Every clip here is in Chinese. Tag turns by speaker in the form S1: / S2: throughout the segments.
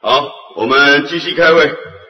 S1: 好，我们继续开会。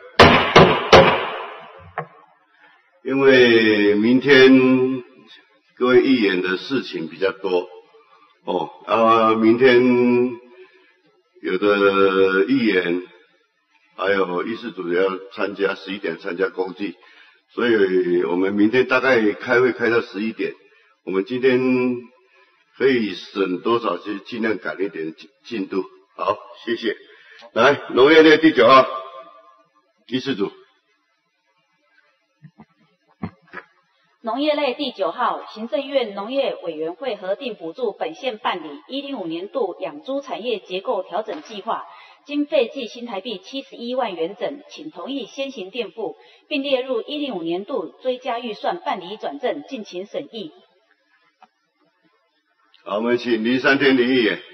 S1: 因为明天各位议员的事情比较多明天有的议员还有议事组要参加11点参加公祭，所以我们明天大概开会开到11点。我们今天可以省多少就尽量赶一点进度。好，谢谢。来，农业类第9号，议事组。
S2: 农业类第9号，行政院农业委员会核定补助本县办理105年度养猪产业结构调整计划，经费计新台币71万元整，请同意先行垫付，并列入105年度追加预算办理转正，敬请审议。
S1: 好，我们请林山天林议员。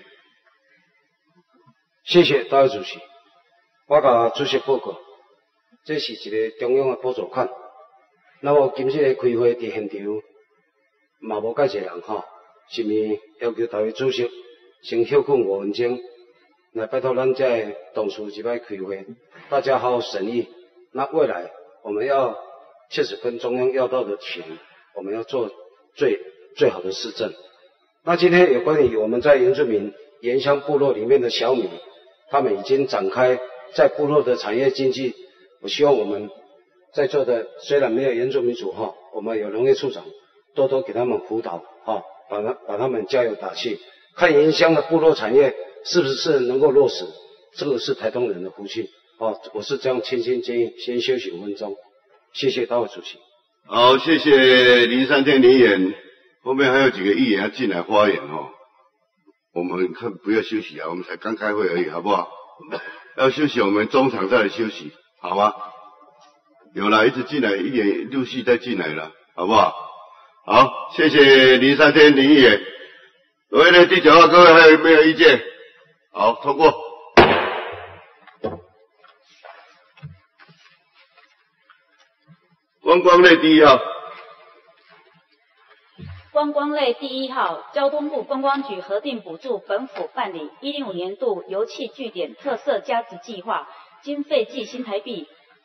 S3: 谢谢大会主席。我甲主席报告，这是一个中央的补助款。那么今次的开会伫现场嘛无介侪人是咪要求大会主席先休困5分钟，来拜托咱这同事一摆开会，大家好好审议。那未来我们要切实跟中央要到的钱，我们要做最好的施政。那今天有关于我们在原住民原乡部落里面的小米，他们已经展开在部落的产业经济，我希望我们在座的虽然没有原住民族我们有农业处长多多给他们辅导把他们加油打气，看原乡的部落产业是不是能够落实，这个是台东人的福气我是这样倾心建议，先休息5分钟，谢谢大会主席。
S1: 好，谢谢林山天林议员，后面还有几个议员要进来发言我们看不要休息我们才刚开会而已，好不好？要休息我们中场再来休息，好吗？有了，一直进来，议员陆续再进来了，好不好？好，谢谢林山天林议员。农业类第9号，各位还有没有意见？好，通过。观光类第1号。
S2: 观光类第1号，交通部观光局核定补助本府办理105年度油气据点特色加值计划，经费计新台币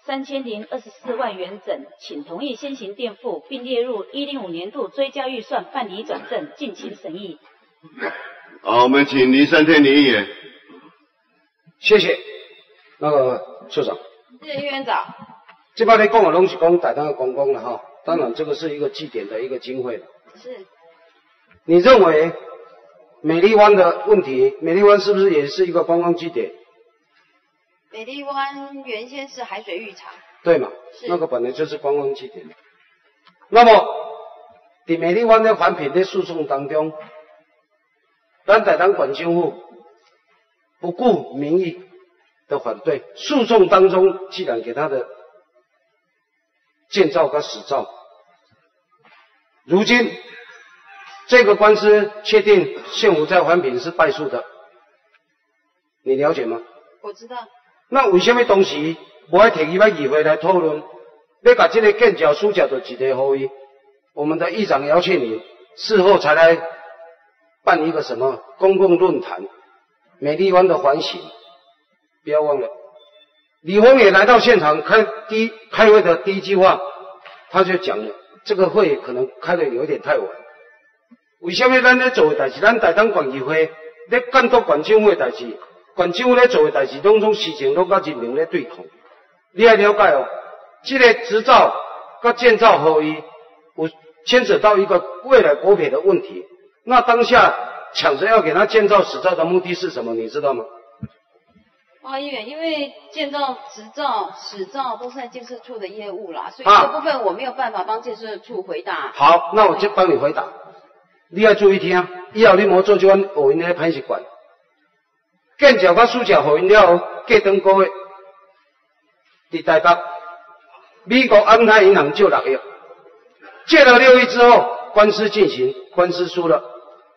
S2: 3024万元整，请同意先行垫付，并列入105年度追加预算办理转正，敬请审议。
S1: 好，我们请林山天林议员。
S3: 谢谢。那个处长。
S2: 谢谢议员长。
S3: 这摆咧讲的拢是讲台东的观光了当然这个是一个据点的一个经费了。
S2: 是。
S3: 你认为美丽湾的问题，美丽湾是不是也是一个观光据点？
S2: 美丽湾原先是海水浴场，
S3: 对嘛？那个本来就是观光据点。那么，在美丽湾的环评的诉讼当中，咱台东县政府不顾民意的反对，诉讼当中既然给他的建造跟实造，如今这个官司确定县府在环评是败诉的，你了解吗？
S2: 我知道。
S3: 那为什么当时无爱摕伊摆议会来讨论，要把这个建教书教的一个给伊？我们的议长姚庆林事后才来办一个什么公共论坛，美丽湾的反省。不要忘了，李峰也来到现场开会的第一句话，他就讲了，这个会可能开得有点太晚。为什么咱咧做的代志，咱台东县议会咧监督县政府的代志？县政府咧做的代志，拢事情拢甲人民咧对抗。你要了解这个执照跟建造合一，有牵扯到一个未来国赔的问题。那当下抢着要给他建造执照的目的是什么？你知道吗？
S2: 议员，因为建造、执照、使照都是在建设处的业务啦，所以这部分我没有办法帮建设处回答。
S3: 好，那我就帮你回答。你要注意听，以后你莫做这款学因的歹习惯。建造甲私教互因了后，过长个月，伫台北，美国安泰银行借6亿，借了6亿之后，官司进行，官司输了，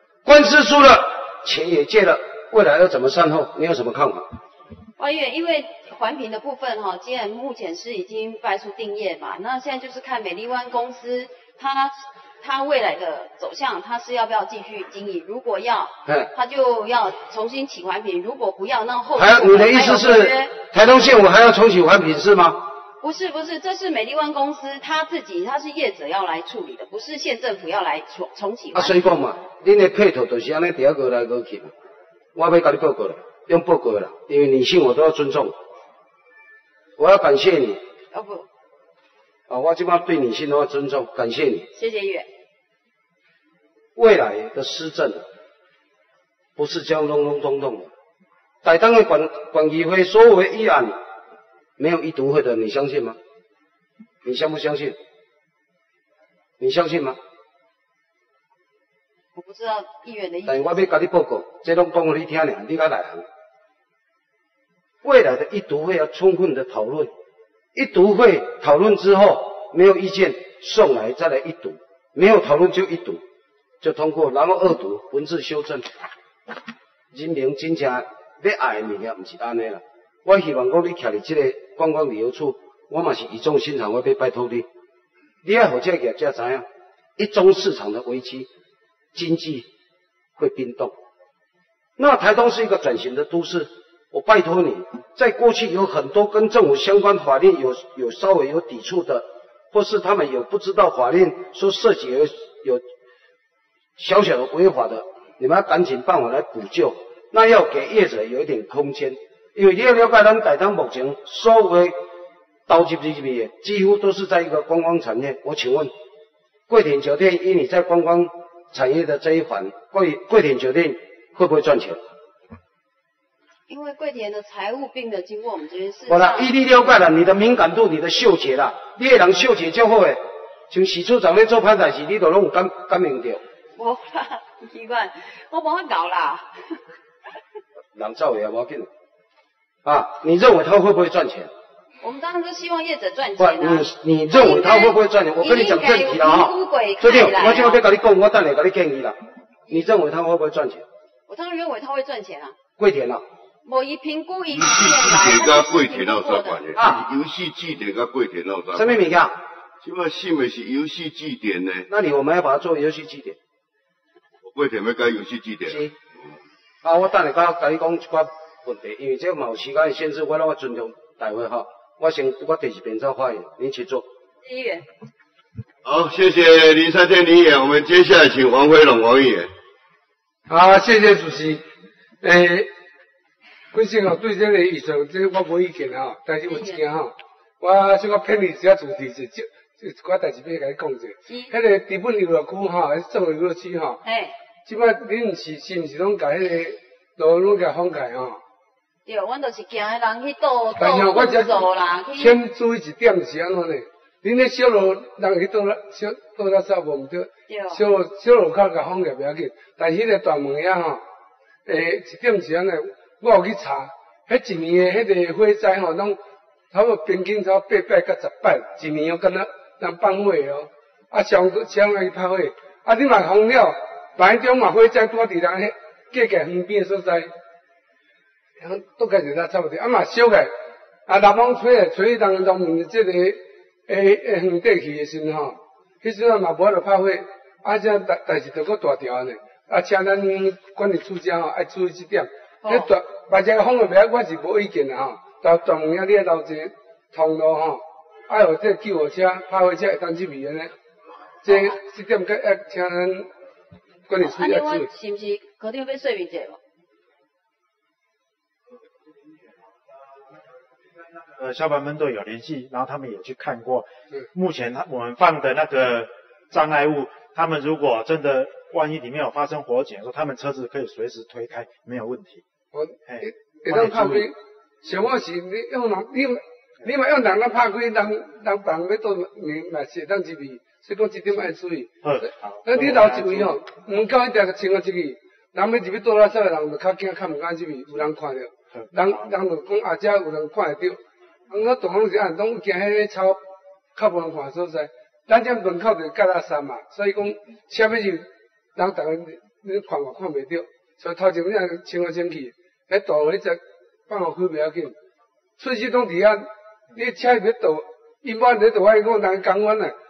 S3: 钱也借了，未来要怎么善后？你有什么看法？
S2: 议员，因为环评的部分既然目前是已经败诉定谳嘛，那现在就是看美丽湾公司它他未来的走向，他是要不要继续经营？如果要，他就要重新起还品；如果不要，那后续
S3: 你的意思是台东县我还要重启还品是吗？
S2: 不是，这是美丽湾公司他是业者要来处理的，不是县政府要来重启还品。
S3: 所以讲嘛，恁的配套就是安尼伫遐过来过去嘛。我要甲你报告了，用报告了，因为女性我都要尊重。我要感谢你。
S2: 不。
S3: 我这边对女性都要尊重，感谢你。
S2: 谢谢议员。
S3: 未来的施政不是这样隆隆咚咚的。台东的管议会所有的议案没有一读会的，你相信吗？你相不相信？你相信吗？
S2: 我不知道议员的意思。
S3: 但是我要甲你报告，这拢讲给你听呢，你较内行。未来的一读会要充分的讨论，一读会讨论之后没有意见送来再来一读，没有讨论就一读就通过，然后二读文字修正。人民真正要爱的物件，不是安尼啦。我希望讲你徛伫这个观光旅游处，我嘛是语重心长，我要拜托你，你要互这个业者知影，一中市场的危机，经济会冰冻。那台东是一个转型的都市，我拜托你，在过去有很多跟政府相关法令有稍微有抵触的，或是他们有不知道法令说涉及有小小的违法的，你们要赶紧办法来补救。那要给业者有一点空间，因为你要了解咱台东目前所有的投入的几乎都是在一个观光产业。我请问，桂田酒店以你在观光产业的这一环，桂田酒店会不会赚钱？
S2: 因为桂田的财务并没有经过我们这边市场。
S3: 好了，你了解了，你的敏感度，你的嗅觉啦，你的人嗅觉较好诶，像许处长咧做歹代志，你都拢有感应到。
S2: 无啦，奇怪，我无法搞啦。
S3: 人造的也无要紧你认为他会不会赚钱？
S2: 我们当然都希望业者赚钱啊。
S3: 你认为他会不会赚钱？我跟你讲正题了哈。所以我现在要跟你讲，我等下跟你建议了。你认为他会不会赚钱？
S2: 我当然认为他会赚钱啊。
S3: 桂田啊。
S2: 无伊评估伊
S1: 游戏地甲桂田有啥关系？游戏据点甲桂田有啥？
S3: 什么物件？
S1: 即摆信的是游戏据点呢。
S3: 那我们要把它做游戏据点。
S1: 桂田要改游戏据点。
S3: 是。我等下甲你讲一寡问题，因为这嘛有时间的限制，我尊重大会哈。我第一遍再发言，您请坐。
S2: 议员。
S1: 好，谢谢林三天议员，我们接下来请黄辉龙黄议员。
S4: 好，谢谢主席。本身对这个议程，这我无意见但是有一件我小可偏离一下主题，就一寡代志要甲你讲者。迄个日本游乐区迄政府游乐区即摆恁是毋是拢甲迄个路拢甲封盖
S2: 对，阮就是惊人去倒走啦。
S4: 先注意一点是安怎呢？恁咧小路人去倒垃圾无毋对，小路口甲封盖袂要紧，但是迄个大门遐一点是安尼，我有去查，迄一年的迄个火灾拢差不多平均差8摆到10摆，一年敢若人放火上去拍火，你嘛封了。台中嘛火灾拄伫人迄隔界远边的所在，倒开就差不多，嘛烧开，南方吹人农民这个远地去的时阵迄阵嘛无法度拍火，这代志就搁大条呢。请咱管理处长爱注意这点。把这个封的袂，我是无意见的到专门你留一个通路爱有这救护车、拍火车会当入去的呢。这点要请咱管理处要注意。
S2: 是不是可能要说明一下
S5: 消防分队有联系，然后他们也去看过。目前我们放的那个障碍物，他们如果真的万一里面有发生火警的时候，他们车子可以随时推开，没有问题。
S4: 会当拍开，像我是你用人，你嘛用人来拍开，人房要倒嘛是会当入去，所以讲这点要注意。那你留一位门口一定要清一支，人要入去倒垃圾的人就较惊，较唔敢入去，有人看到，人就讲这有人看会到。我大方是按拢惊迄个草较无人看所在，咱这门口就是隔垃圾嘛，所以讲车要入，人逐个你看嘛看袂到，所以头前你清来清去，迄大迄只放落去袂要紧，喙齿拢伫遐，你车要倒，一般在倒，我讲人讲阮嘞，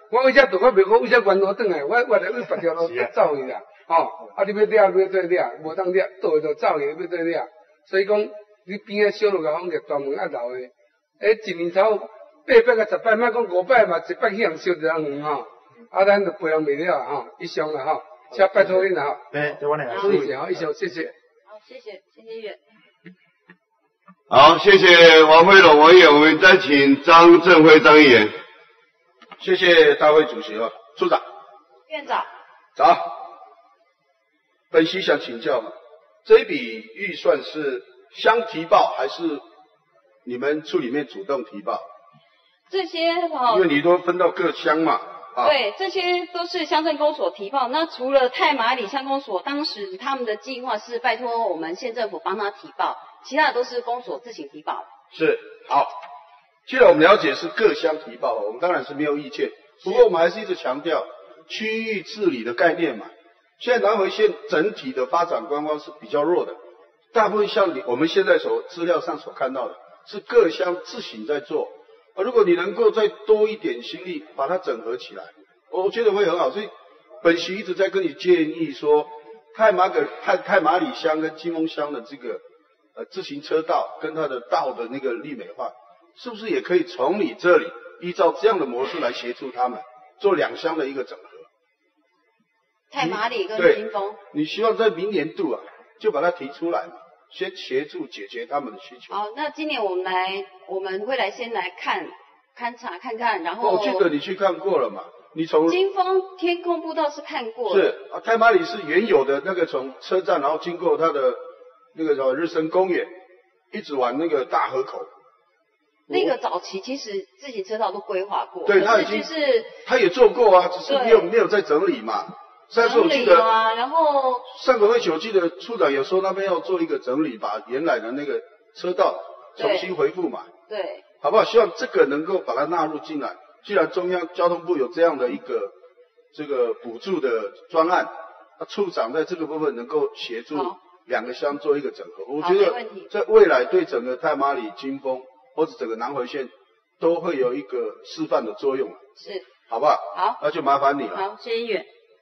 S4: 我为啥对我袂讲为啥原路转来？我来为别条路走去啦，你要掠，无当掠，倒去就走去，要倒掠。所以讲，你边仔小路个方个专门留的，一年头8摆到10摆，莫讲5摆嘛，1摆去人烧一人鱼咱就陪人袂了以上啦请拜托恁啦
S5: 对，我来
S4: 注意一下以上谢谢。
S2: 好，谢谢议员。
S1: 好，谢谢王辉龙委员，我们再请张正辉张议员。
S6: 谢谢大会主席处长。
S2: 院长。
S6: 早。本席想请教这一笔预算是乡提报还是你们处里面主动提报？
S2: 这些
S6: 因为你都分到各乡嘛。
S2: 对，这些都是乡镇公所提报。那除了太麻里乡公所，当时他们的计划是拜托我们县政府帮他提报，其他的都是公所自行提报。
S6: 是，好。既然我们了解是各乡提报，我们当然是没有意见。不过我们还是一直强调区域治理的概念嘛。现在南回县整体的发展观光是比较弱的，大部分像我们现在资料上所看到的，是各乡自行在做。如果你能够再多一点心力把它整合起来，我觉得会很好。所以本席一直在跟你建议说，太麻里乡跟金峰乡的这个自行车道跟它的道的那个立美化，是不是也可以从你这里依照这样的模式来协助他们做2乡的一个整合？
S2: 太麻里跟金峰，
S6: 你希望在明年度就把它提出来嘛，先协助解决他们的需求。
S2: 好，那今年我们会先来勘察看看，然后。
S6: 我记得你去看过了嘛？你从
S2: 金峰天空步道是看过的。
S6: 是太麻里是原有的那个从车站，然后经过它的那个叫日升公园，一直往那个大河口。
S2: 那个早期其实自行车道都规划过，
S6: 对，他也做过只是没有在整理嘛。上次我记得
S2: 然后
S6: 上个会期我记得处长有说那边要做一个整理，把原来的那个车道重新恢复嘛。
S2: 对，
S6: 好不好？希望这个能够把它纳入进来。既然中央交通部有这样的一个这个补助的专案，处长在这个部分能够协助2个乡做一个整合。我觉得在未来对整个太麻里、金峰或者整个南回县都会有一个示范的作用。
S2: 是，
S6: 好不好？
S2: 好，
S6: 那就麻烦你了。
S2: 好，谢谢议员。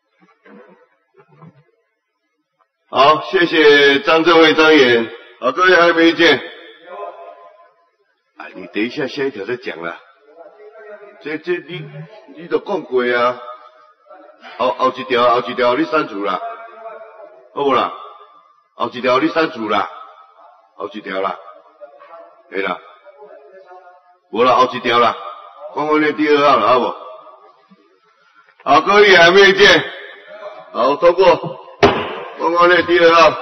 S1: 好，谢谢张正辉张议员。好，各位还有没有意见？你等一下下一条再讲啦。这你都讲过啊。后一条你删除啦，好不啦？后一条你删除啦，后一条啦，对啦。无啦，后一条啦，观光类第2号了，好不？好，各位还有没有意见？好，通过。观光类第2号。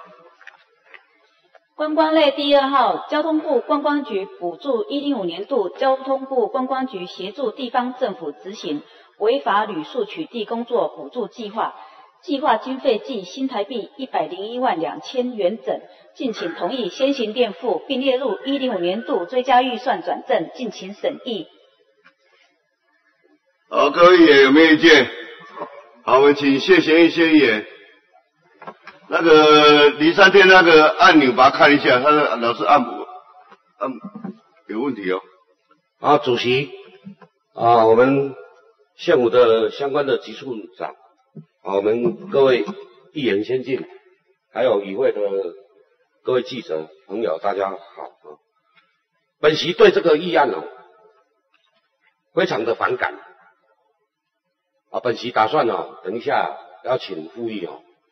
S2: 观光类第2号，交通部观光局补助105年度交通部观光局协助地方政府执行违法旅宿取缔工作补助计划，计划经费计新台币101万2000元整，敬请同意先行垫付，并列入105年度追加预算转正，敬请审议。
S1: 好，各位议员有没有意见？好，我们请谢贤义谢议员。那个离3天那个按钮把它看一下，他的老是按有问题哦。
S3: 主席我们县府的相关的局处长我们各位议员先进，还有与会的各位记者朋友，大家好本席对这个议案非常的反感本席打算等一下要请复议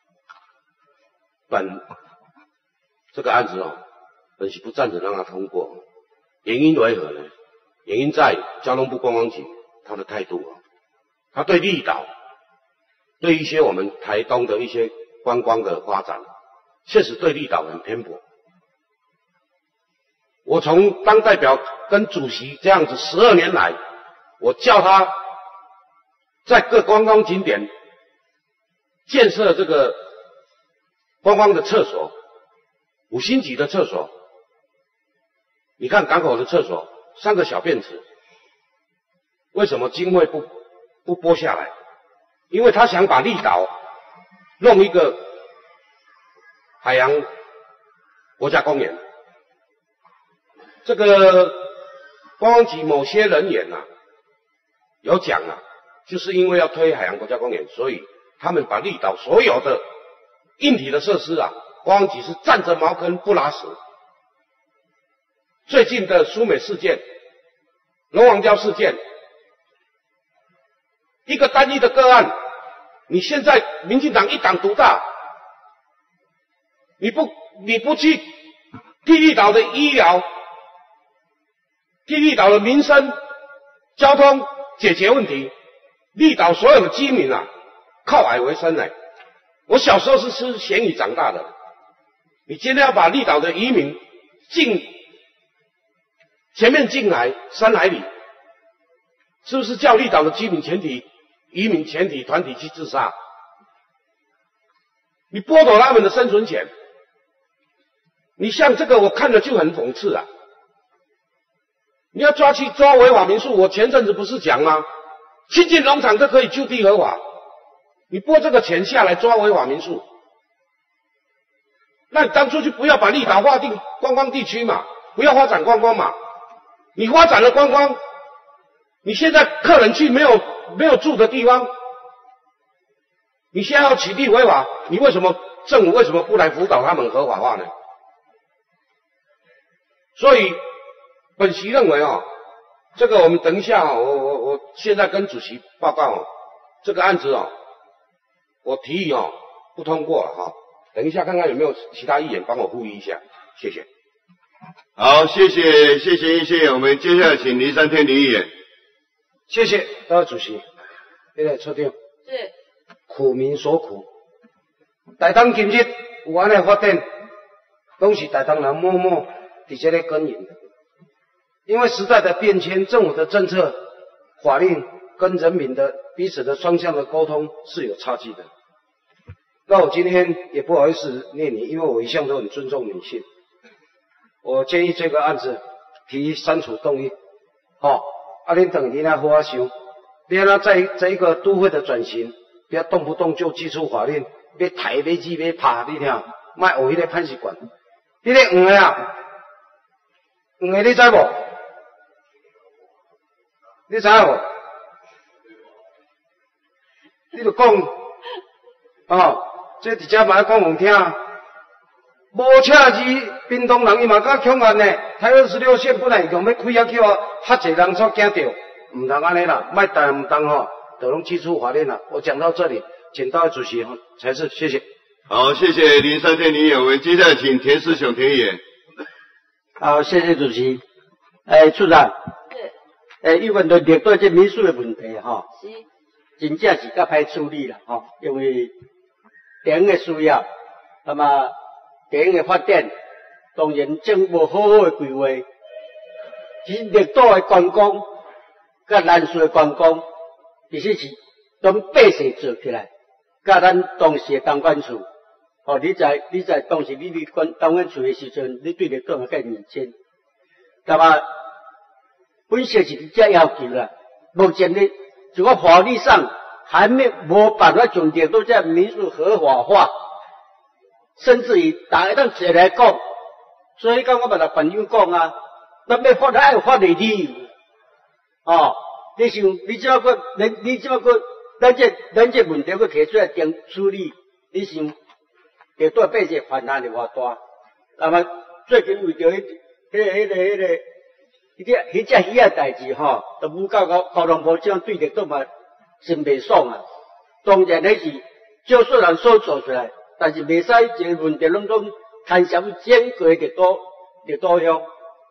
S3: 这个案子本席不赞成让它通过，原因为何呢？原因在交通部观光局他的态度他对绿岛，对一些我们台东的一些观光的发展，确实对绿岛很偏颇。我从当代表跟主席这样子12年来，我叫他在各观光景点建设这个观光的厕所，5星级的厕所。你看港口的厕所3个小便池，为什么经费不拨下来？因为他想把绿岛弄一个海洋国家公园。这个观光局某些人员有讲就是因为要推海洋国家公园，所以他们把绿岛所有的硬体的设施啊，观光局是占着茅坑不拉屎。最近的苏美事件、龙王礁事件，一个单一的个案，你现在民进党一党独大，你不去替绿岛的医疗、替绿岛的民生、交通解决问题，绿岛所有的居民啊，靠海为生呢。我小时候是吃咸鱼长大的，你今天要把绿岛的渔民前面进来3海里，是不是叫绿岛的居民渔民全体团体去自杀？你剥夺他们的生存权，你像这个我看了就很讽刺啊！你要抓违法民宿，我前阵子不是讲吗？亲近农场都可以就地合法，你拨这个钱下来抓违法民宿，那你当初就不要把绿岛划定观光地区嘛，不要发展观光嘛。你发展了观光，你现在客人去没有住的地方，你现在要取缔违法，你政府为什么不来辅导他们合法化呢？所以本席认为这个我们等一下我现在跟主席报告这个案子我提议不通过了等一下看看有没有其他议员帮我呼吁一下，谢谢。
S1: 好，谢谢，我们接下来请林山天林议员。
S3: 谢谢，各位主席。那个处长。是。苦民所苦。台东今日有安的发展，都是台东人默默在这里耕耘的。因为时代的变迁，政府的政策、法令跟人民的彼此的双向的沟通是有差距的。那我今天也不好意思念你，因为我一向都很尊重女性。我建议这个案子提删除动议，恁等你那好好想，你那在一个都会的转型，不要动不动就祭出法令，要抬要挤要拍，你听，莫学迄个歹习惯。你个黄的啊，黄的你知无？你知影无？你就讲，这直接嘛要讲互听。无车字，屏东人伊嘛较强悍呢。台26线本来用要开遐叫较侪人所惊到，唔通安尼啦，莫但唔当就拢提出法令啦。我讲到这里，请大位主席才是，谢谢。
S1: 好，谢谢林山天林议员，我们接下来请田世雄田议员。
S7: 好，谢谢主席。处长。是。有关对这民宿的问题是。真正是较歹处理啦因为地方的需要，那么地方的发展，当然政府好好的规划。其实绿岛的观光，甲南势的观光，其实是从百姓做起来，甲咱当时的东管处。你在当时你东管处的时阵，你对绿岛有介认真。那么本身是这要求啦。目前呢，这个法律上还无办法将绿岛这民宿合法化。甚至于大家当坐来讲，所以讲我嘛同朋友讲啊，咱要发爱有法律理由。你想，你即个咱这问题要提出来处理，你想，绿岛百姓烦恼就偌大。那么最近为着迄只鱼仔代志都武交通部长对绿岛嘛真袂爽啊。当然迄是少数人所做出来。但是袂使一个问题拢牵涉整个绿岛乡，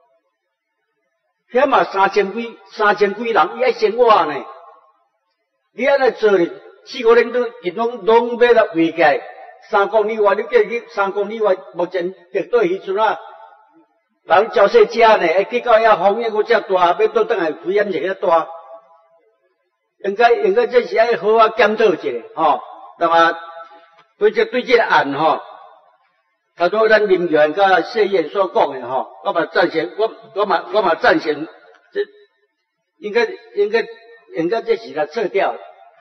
S7: 遐嘛3000几人，伊爱生活呢。你安尼做哩，4、5年都伊拢要来围起来3公里外，你叫去3公里外，目前绿岛渔村人照说食呢，结果遐风险搁遮大，要倒转来危险就遐大。应该这是爱好好检讨一下那么。对这个案他说咱林议员甲谢燕所讲的我嘛赞成，我嘛赞成，这应该这是来撤掉。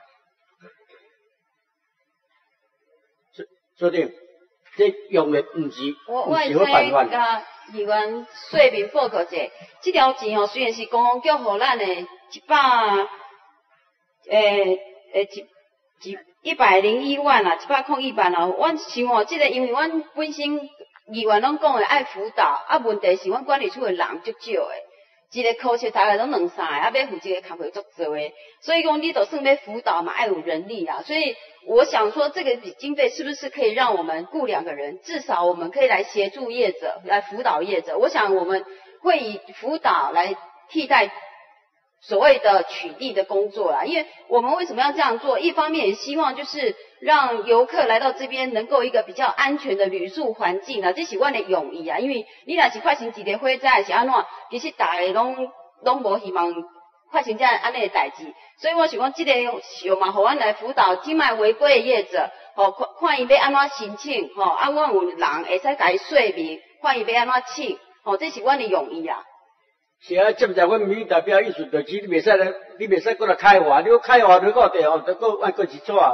S7: 所以这用的不是好办法。
S2: 甲议员说明报告者，这条钱虽然是公安局互咱的
S8: 101万啦，101万哦。阮想哦，这个因为阮本身议员拢讲的爱辅导，问题是阮管理处的人足少的，一个科室大概拢2、3个，要负责的工作足多的，所以讲你就算要辅导嘛，爱有人力啦。所以我想说，这个笔经费是不是可以让我们雇2个人，至少我们可以来协助业者，来辅导业者。我想我们会以辅导来替代所谓的取缔的工作啦，因为我们为什么要这样做？一方面也希望就是让游客来到这边能够一个比较安全的旅宿环境啦，这是阮的用意啊。因为你若是发生一个火灾是安怎，其实大家拢无希望发生这样安尼的代志，所以我想讲这个想嘛，互阮来辅导境外违规的业者，看伊要安怎申请，阮有人会使甲伊说明，看伊要安怎请，这是阮的用意啊。
S7: 是啊，接着阮民意代表意思就是，你袂使来，你袂使过来开话，你开话你个地方，就个按个一撮啊。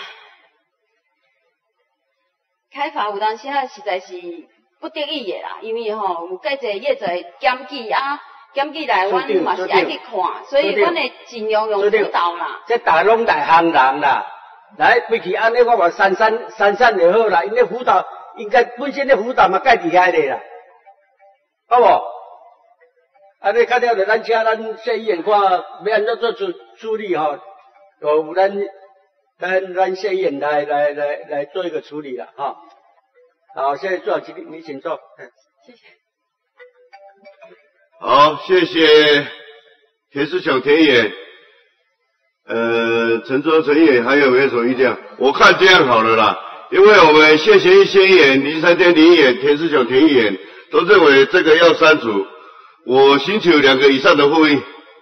S8: 开发有当时啊，实在是不得已的啦，因为有介侪业者检举啊，检举来阮嘛是爱去看，所以阮会尽量用辅导啦。
S7: 这大拢内行人啦，来规矩安尼我话散就好啦，因为辅导应该本身的辅导嘛介厉害的啦，好无？安尼较了就咱请咱谢议员看要安怎做处理吼，有咱谢议员来做一个处理了哈。好，现在做好，你请坐。
S8: 谢谢。
S1: 好，谢谢田思雄田议员。陈卓陈议员还有没有什么意见？我看这样好了啦，因为我们谢贤议员、林山天林议员、田思雄田议员都认为这个要删除。我寻求2个以上的复议。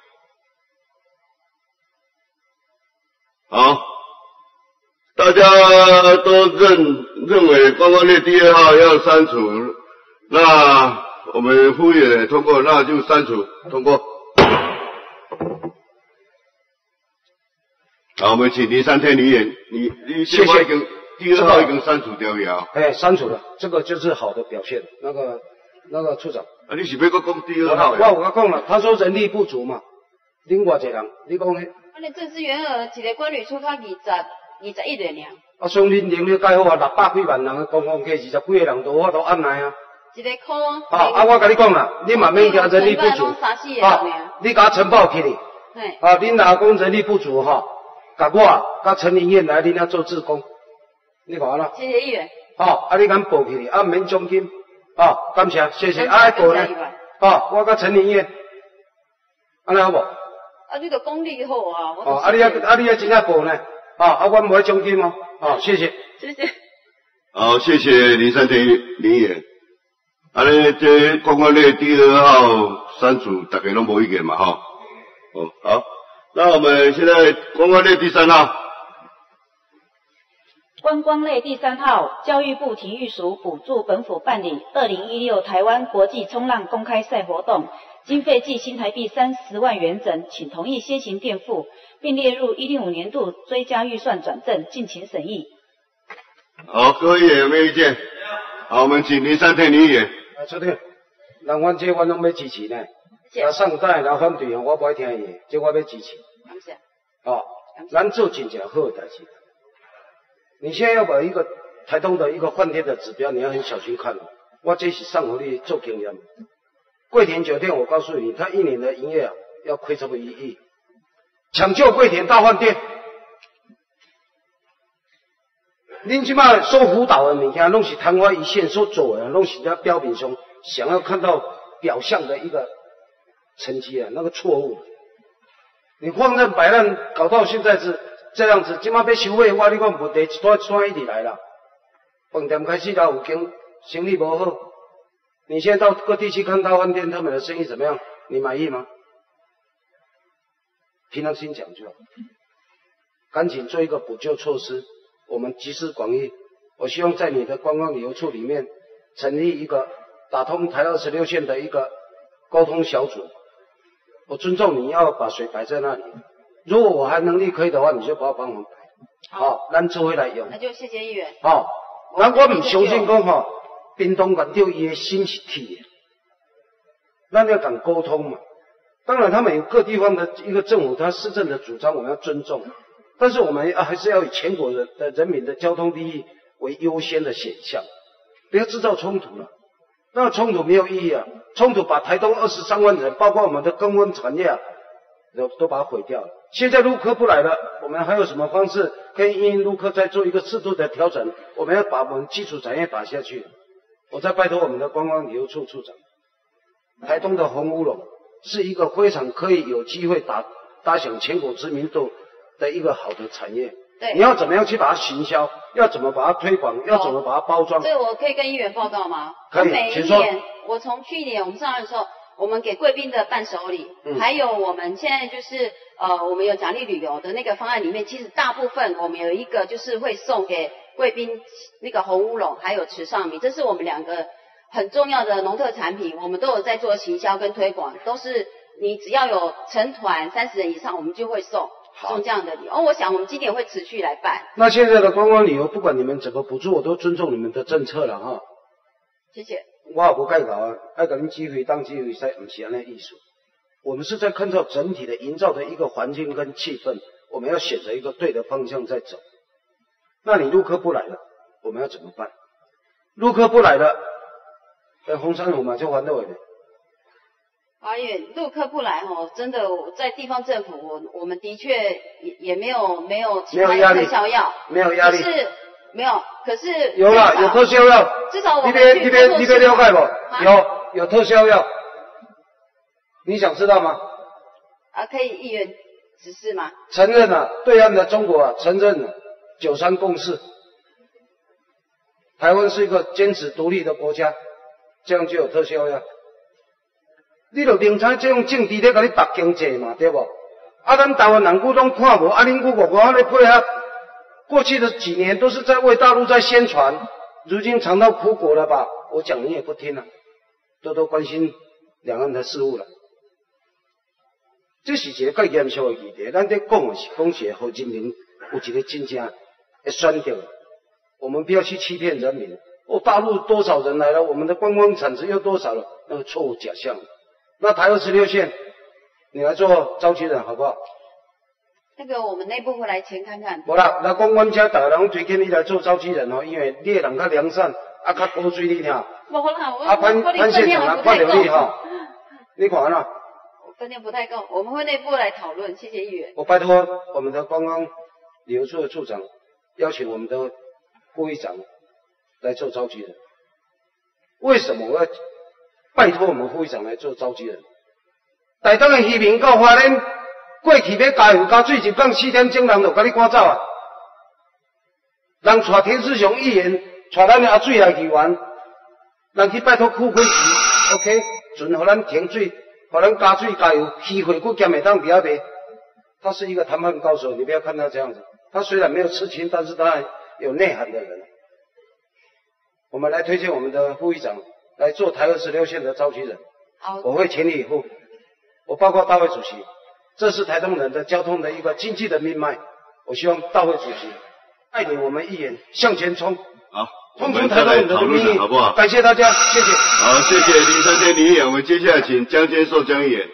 S1: 好，大家都认为观光列第2号要删除，那我们复议也通过，那就删除通过。好，我们请林山天议员，你先把第2号已经删除掉了。
S3: 删除了，这个就是好的表现。那个处长。
S1: 啊，你是要讲第2号？
S3: 我有讲了，他说人力不足嘛，恁偌济人，你讲迄？
S8: 安尼正式员额一个管理处较21个尔。
S3: 啊，像恁能力介好啊，600几万人的公共客20几个人，都我都按来啊。
S8: 一个科。
S3: 我甲你讲啦，你嘛免惊人力不足。你甲我呈报起哩。恁若讲人力不足甲我甲陈林燕来恁遐做志工，你看啦。
S8: 谢谢议员。
S3: 你敢报起哩，免奖金。感谢，谢谢。报呢？我甲陈林燕，安尼好无？
S8: 你著讲你好啊。
S3: 你也真爱报呢？我无奖金哦。谢谢。
S8: 谢谢。
S1: 好，谢谢林山天林议员。这观光列第2号删除，大家拢无意见嘛好，那我们现在观光列第3号。
S2: 观光类第3号，教育部体育署补助本府办理2016台湾国际冲浪公开赛活动，经费计新台币30万元整，请同意先行垫付，并列入105年度追加预算转正，敬请审议。
S1: 好，各位议员有没有意见？好，我们请林山天林议员。
S3: 处长，阮这阮拢要支持呢。上代人反对我不爱听伊，这我要支持。
S8: 感谢。
S3: 咱做真正好的代志。你现在要把一个台东的一个饭店的指标，你要很小心看我这是上回你做经验。桂田酒店，我告诉你，它1年的营业要亏超过1亿。抢救桂田大饭店，恁即摆所辅导的物件，拢是昙花一现所做的，拢是在标炳上想要看到表象的一个成绩那个错误。你放任摆烂，搞到现在是。这样子，今麦要收费，我你讲问题一段一直来了。饭店开始了，有生意不好。你现在到各地去看大饭店，他们的生意怎么样？你满意吗？凭良心讲就好，赶紧做一个补救措施。我们集思广益，我希望在你的观光旅游处里面成立一个打通台26线的一个沟通小组。我尊重你要把水摆在那里。如果我还能力可以的话，你就把我帮忙排。咱做回来用。
S8: 那就谢谢议员。
S3: 我唔相信讲屏东县长伊的心是铁的，咱要讲沟通嘛。 当然他们有各地方的一个政府，他市政的主张我们要尊重，但是我们还是要以全国的人民的交通利益为优先的选项，不要制造冲突了。那冲突没有意义啊！冲突把台东23万人，包括我们的耕温产业啊，都把它毁掉了。现在陆客不来了，我们还有什么方式可以因陆客再做一个适度的调整？我们要把我们基础产业打下去。我再拜托我们的观光旅游处处长，台东的红乌龙是一个非常可以有机会打响全国知名度的一个好的产业。
S8: 对，
S3: 你要怎么样去把它行销？要怎么把它推广？要怎么把它包装？
S8: 这个我可以跟议员报告吗？
S3: 可以，
S8: 每一年，我从去年我们上任的时候，我们给贵宾的伴手礼，还有我们现在就是我们有奖励旅游的那个方案里面，其实大部分我们有一个就是会送给贵宾那个红乌龙，还有池上米，这是我们2个很重要的农特产品，我们都有在做行销跟推广，都是你只要有成团30人以上，我们就会送这样的礼。我想我们今年会持续来办。
S3: 那现在的观光旅游，不管你们怎么补助，我都尊重你们的政策了哈。
S8: 谢谢。
S3: 我也不改搞啊，爱给您机会当机会赛，不是那艺术。我们是在看到整体的营造的一个环境跟气氛，我们要选择一个对的方向在走。那你陆客不来了，我们要怎么办？陆客不来了，红山湖嘛就还得了。
S8: 华远陆客不来真的在地方政府，我们的确也没有其他的特效药，
S3: 没有压力，
S8: 可是没有，可是
S3: 有了，有特效药，
S8: 至少我们
S3: 你别了解不？有特效药，你想知道吗？
S8: 可以议员指示吗？
S3: 承认了，对岸的中国承认了93共识，台湾是一个坚持独立的国家，这样就有特效药。你就明知这种政治在给你打经济嘛，对不？咱台湾人股拢看无，恁股我来配合。过去的几年都是在为大陆在宣传，如今尝到苦果了吧？我讲你也不听了，多多关心两岸的事务了。这是一个较严肃的议题，咱在讲的是讲是和人民有一个真正会选择。我们不要去欺骗人民。大陆多少人来了，我们的观光产值又多少了？那个错误假象。那台26线，你来做召集人好不好？
S8: 那个我们内部会来前看看。
S3: 无啦，来讲阮遮大家拢推荐你来做召集人因为你的人较良善，较高水你听。
S8: 无可能，
S3: 潘县长看到你你看啦。
S8: 分量不太够，我们会内部来讨论。谢谢议员。
S3: 我拜托我们的观光旅游处的处长，邀请我们的副议长来做召集人。为什么我要拜托我们副议长来做召集人？台东的渔民到花莲过去要加油加水，1港4点钟人就甲你赶走啊！人带田志雄议员，带咱的阿水来议员，人去拜托区开市 ，OK， 准互咱停水，互咱加水加油，渔会佫兼会当伫遐卖。他是一个谈判高手，你不要看他这样子。他虽然没有痴情，但是他有内涵的人。我们来推荐我们的副议长来做台26线的召集人。好，我会全力以赴。我包括大会主席，这是台东人的交通的一个经济的命脉。我希望大会主席带领我们议员向前冲。
S1: 好，
S3: 冲出台东人的命运，
S1: 好不好？
S3: 感谢大家，谢谢。
S1: 好，谢谢林承天林议员。我们接下来请江坚寿江议员。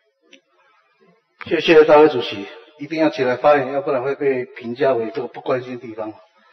S9: 谢谢大会主席，一定要起来发言，要不然会被评价为这个不关心地方。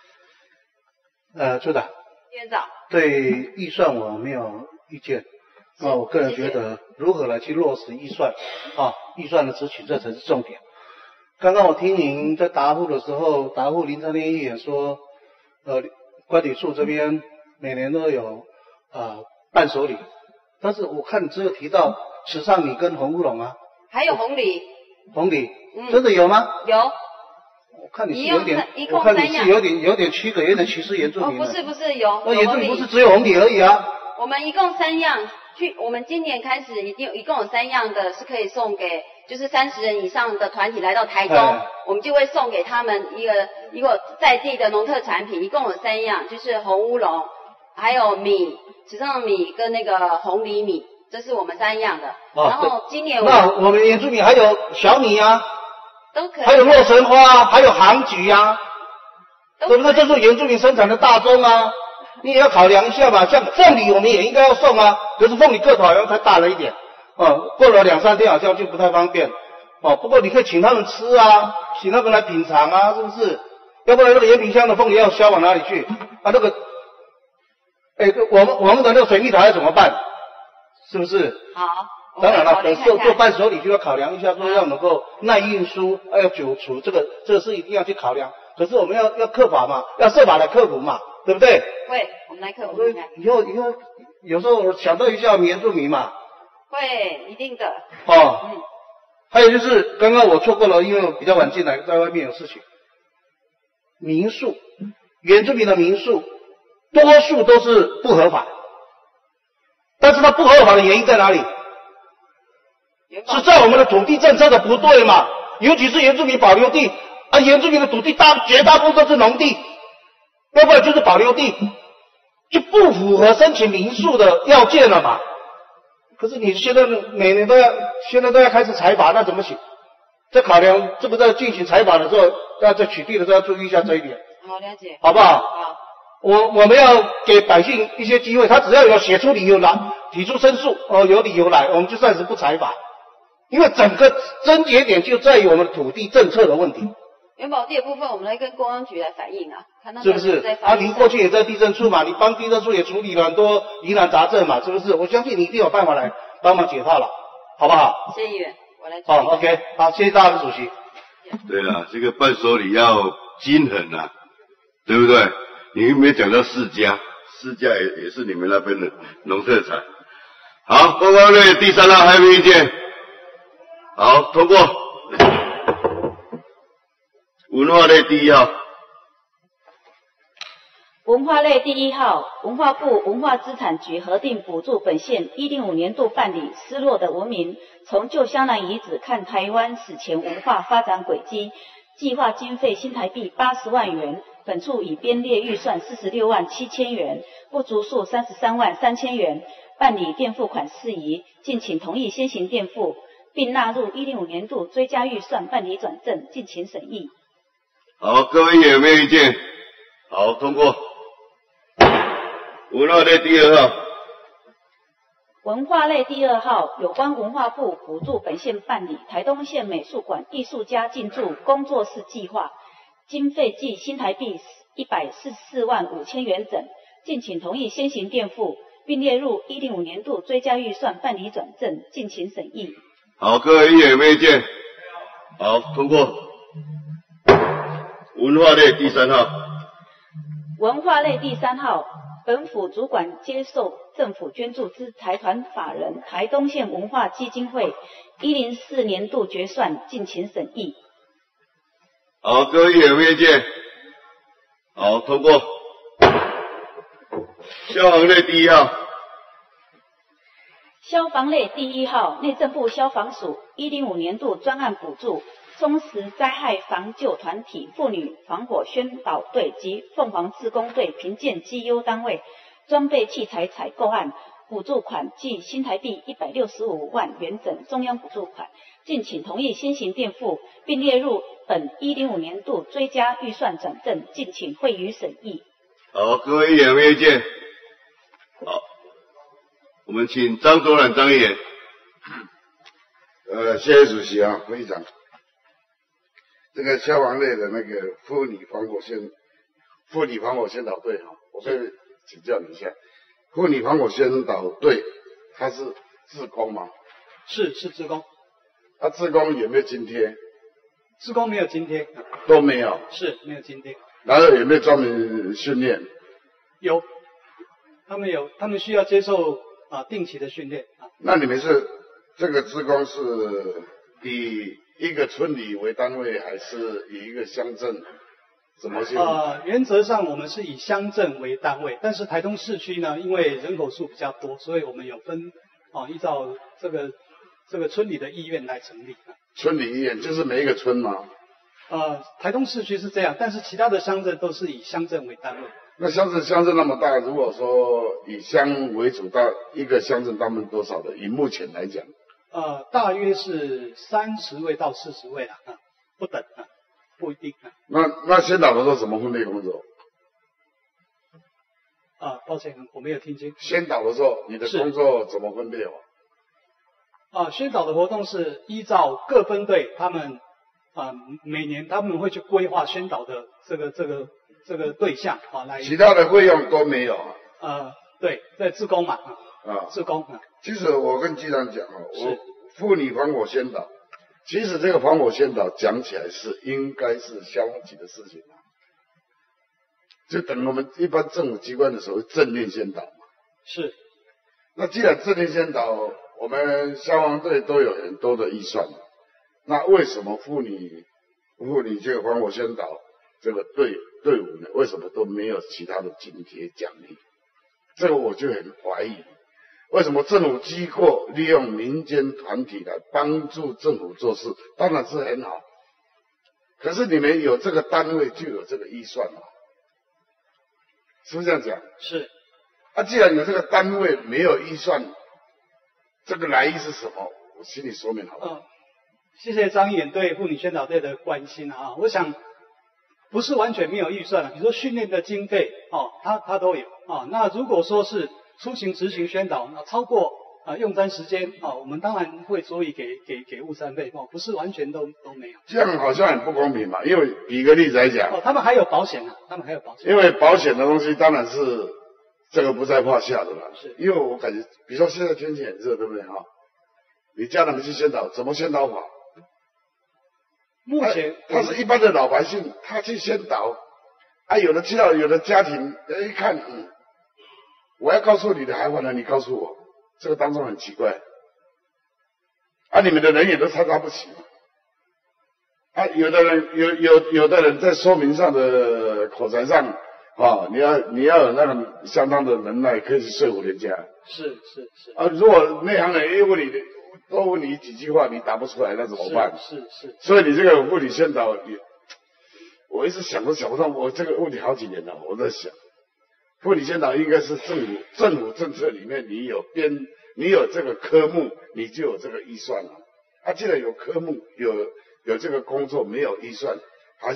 S9: 处长，
S8: 院长，
S9: 对预算我没有意见。那我个人觉得，如何来去落实预算预算的支取，这才是重点。刚刚我听您在答复的时候，答复林承天议员说，管理处这边每年都有伴手礼，但是我看你只有提到池上米跟红乌龙啊，
S8: 还有红礼。
S9: 红礼，真的有吗？
S8: 有。
S9: 我看你是有点，我看你是有点区隔，有点歧视原住民。
S8: 不是有。
S9: 原住民不是只有红礼而已啊。
S8: 我们一共3样，我们今年开始一共有3样的是可以送给，就是30人以上的团体来到台东，我们就会送给他们一个在地的农特产品，一共有3样，就是红乌龙，还有米，池上米跟那个红藜米。这是我们3样的，然后今年
S9: 我们原住民还有小米啊，
S8: 都可以，
S9: 还有洛神花，还有杭菊啊，对不对？这是原住民生产的大宗啊，你也要考量一下嘛。像凤梨我们也应该要送啊，可是凤梨个头好像太大了一点， 过了2、3天好像就不太方便。不过你可以请他们吃啊，请他们来品尝啊，是不是？要不然那个延平乡的凤梨要销往哪里去？那个，我们的那个水蜜桃要怎么办？是不是？
S8: 好。
S9: 当然了，做伴手礼就要考量一下，说要能够耐运输，要久储，这个是一定要去考量。可是我们要克法嘛，要设法来克服嘛，对不对？
S8: 会，我们来克服。
S9: 所以以后有时候我想到一下原住民嘛。
S8: 会，一定的。
S9: 还有就是刚刚我错过了，因为我比较晚进来，在外面有事情。民宿，原住民的民宿，多数都是不合法，但是它不合法的原因在哪里？是在我们的土地政策的不对嘛？尤其是原住民保留地啊，原住民的土地绝大部分都是农地，要不然就是保留地，就不符合申请民宿的要件了嘛。可是你现在每年现在都要开始采伐，那怎么行？在考量这个在进行采伐的时候，在取缔的时候要注意一下这一点。
S8: 好，了解，
S9: 好不好？
S8: 好。
S9: 我们要给百姓一些机会，他只要有写出理由来，提出申诉，有理由来，我们就暂时不采伐。因为整个症结点就在于我们的土地政策的问题。
S8: 原保地的部分，我们来跟公安局来反映啊，看他
S9: 是不是？您过去也在地政处嘛，你帮地政处也处理了很多疑难杂症嘛，是不是？我相信你一定有办法来帮忙解套了，好不好？
S8: 谢谢议员，我来。
S9: OK， 好，谢谢大家主席。
S1: 对了，这个伴手礼要均衡啊，对不对？你有没有讲到释迦？释迦也是你们那边的农特产。好，观光类第3号还有没有意见？好，通过。文化类第1号。
S2: 文化类第1号，文化部文化资产局核定补助本县105年度办理失落的文明，从旧香兰遗址看台湾史前文化发展轨迹，计划经费新台币80万元，本处已编列预算46万7千元，不足数33万3千元，办理垫付款事宜，敬请同意先行垫付，并纳入105年度追加预算办理转正，敬请审议。
S1: 好，各位有没有意见？好，通过。文化类第2号。
S2: 文化类第2号，有关文化部补助本县办理台东县美术馆艺术家进驻工作室计划，经费计新台币144万5千元整，敬请同意先行垫付，并列入105年度追加预算办理转正，敬请审议。
S1: 好，各位议员有没有意见？好，通过。文化类第3号。
S2: 文化类第3号，本府主管接受政府捐助之财团法人台东县文化基金会104年度决算，敬请审议。
S1: 好，各位议员有没有意见？好，通过。消防类第1号。
S2: 消防类第1号，内政部消防署105年度专案补助充实灾害防救团体妇女防火宣导队及凤凰志工队评鉴绩优单位装备器材采购案，补助款计新台币165万元整中央补助款，敬请同意先行垫付，并列入本105年度追加预算转正，敬请会予审议。
S1: 好，各位议员有没有意见？好，我们请张卓然张议员。
S10: 谢谢主席啊，会长。这个消防类的那个妇女防火宣导队哈，我可以请教你一下，妇女防火宣导队它是志工吗？
S11: 是志工。
S10: 他志工有没有津贴？
S11: 志工没有津贴。
S10: 都没有。
S11: 是没有津贴。
S10: 然后有没有专门训练？
S11: 有，他们需要接受定期的训练啊。
S10: 那你们是这个志工是以一个村里为单位，还是以一个乡镇？怎么去？
S11: 原则上我们是以乡镇为单位，但是台东市区呢，因为人口数比较多，所以我们有分依照这个村里的意愿来成立。
S10: 村里意愿就是每一个村吗？
S11: 台东市区是这样，但是其他的乡镇都是以乡镇为单位。
S10: 那乡镇那么大，如果说以乡为主，到一个乡镇他们多少的？以目前来讲，
S11: 大约是30位到40位啦，不等啊，不一定啊。
S10: 那宣导的时候怎么分配工作？
S11: 抱歉，我没有听清。
S10: 宣导的时候，你的工作怎么分配
S11: 宣导的活动是依照各分队他们每年他们会去规划宣导的这个对象来。
S10: 其他的费用都没有。
S11: 对，在志工嘛志工
S10: 其实我跟局长讲我妇女防火宣导，其实这个防火宣导讲起来是应该是消防局的事情就等我们一般政府机关的所谓正面宣导嘛。
S11: 是。
S10: 那既然正面宣导，我们消防队都有很多的预算，那为什么妇女这个防火宣导这个队伍呢？为什么都没有其他的津贴奖励？这个我就很怀疑，为什么政府机构利用民间团体来帮助政府做事，当然是很好。可是你们有这个单位，就有这个预算嘛，是不是这样讲？
S11: 是。
S10: 既然有这个单位，没有预算，这个来意是什么？我心里说明好了。
S11: 谢谢张议员对妇女宣导队的关心我想不是完全没有预算比如说训练的经费他都有那如果说是出行执行宣导超过用餐时间我们当然会足以给误餐费不是完全都没有。
S10: 这样好像很不公平嘛，因为举个例子来讲
S11: 他们还有保险
S10: 因为保险的东西当然是这个不在话下的啦。
S11: 是。
S10: 因为我感觉比如说现在天气很热，对不对你叫他们去宣导，怎么宣导法？
S11: 目前
S10: 他是一般的老百姓，他去宣导有的知道，有的家庭一看我要告诉你的还反了你告诉我，这个当中很奇怪你们的人也都参加不起有的人在说明上的口才上你要有那种相当的能耐，可以去说服人家。
S11: 是
S10: 如果内行人多问你几句话，你答不出来，那怎么办？
S11: 是。
S10: 所以你这个妇女宣导，我一直想都想不通。我这个问题好几年了，我在想，妇女宣导应该是政府政策里面，你有这个科目，你就有这个预算了。既然有科目，有这个工作，没有预算，好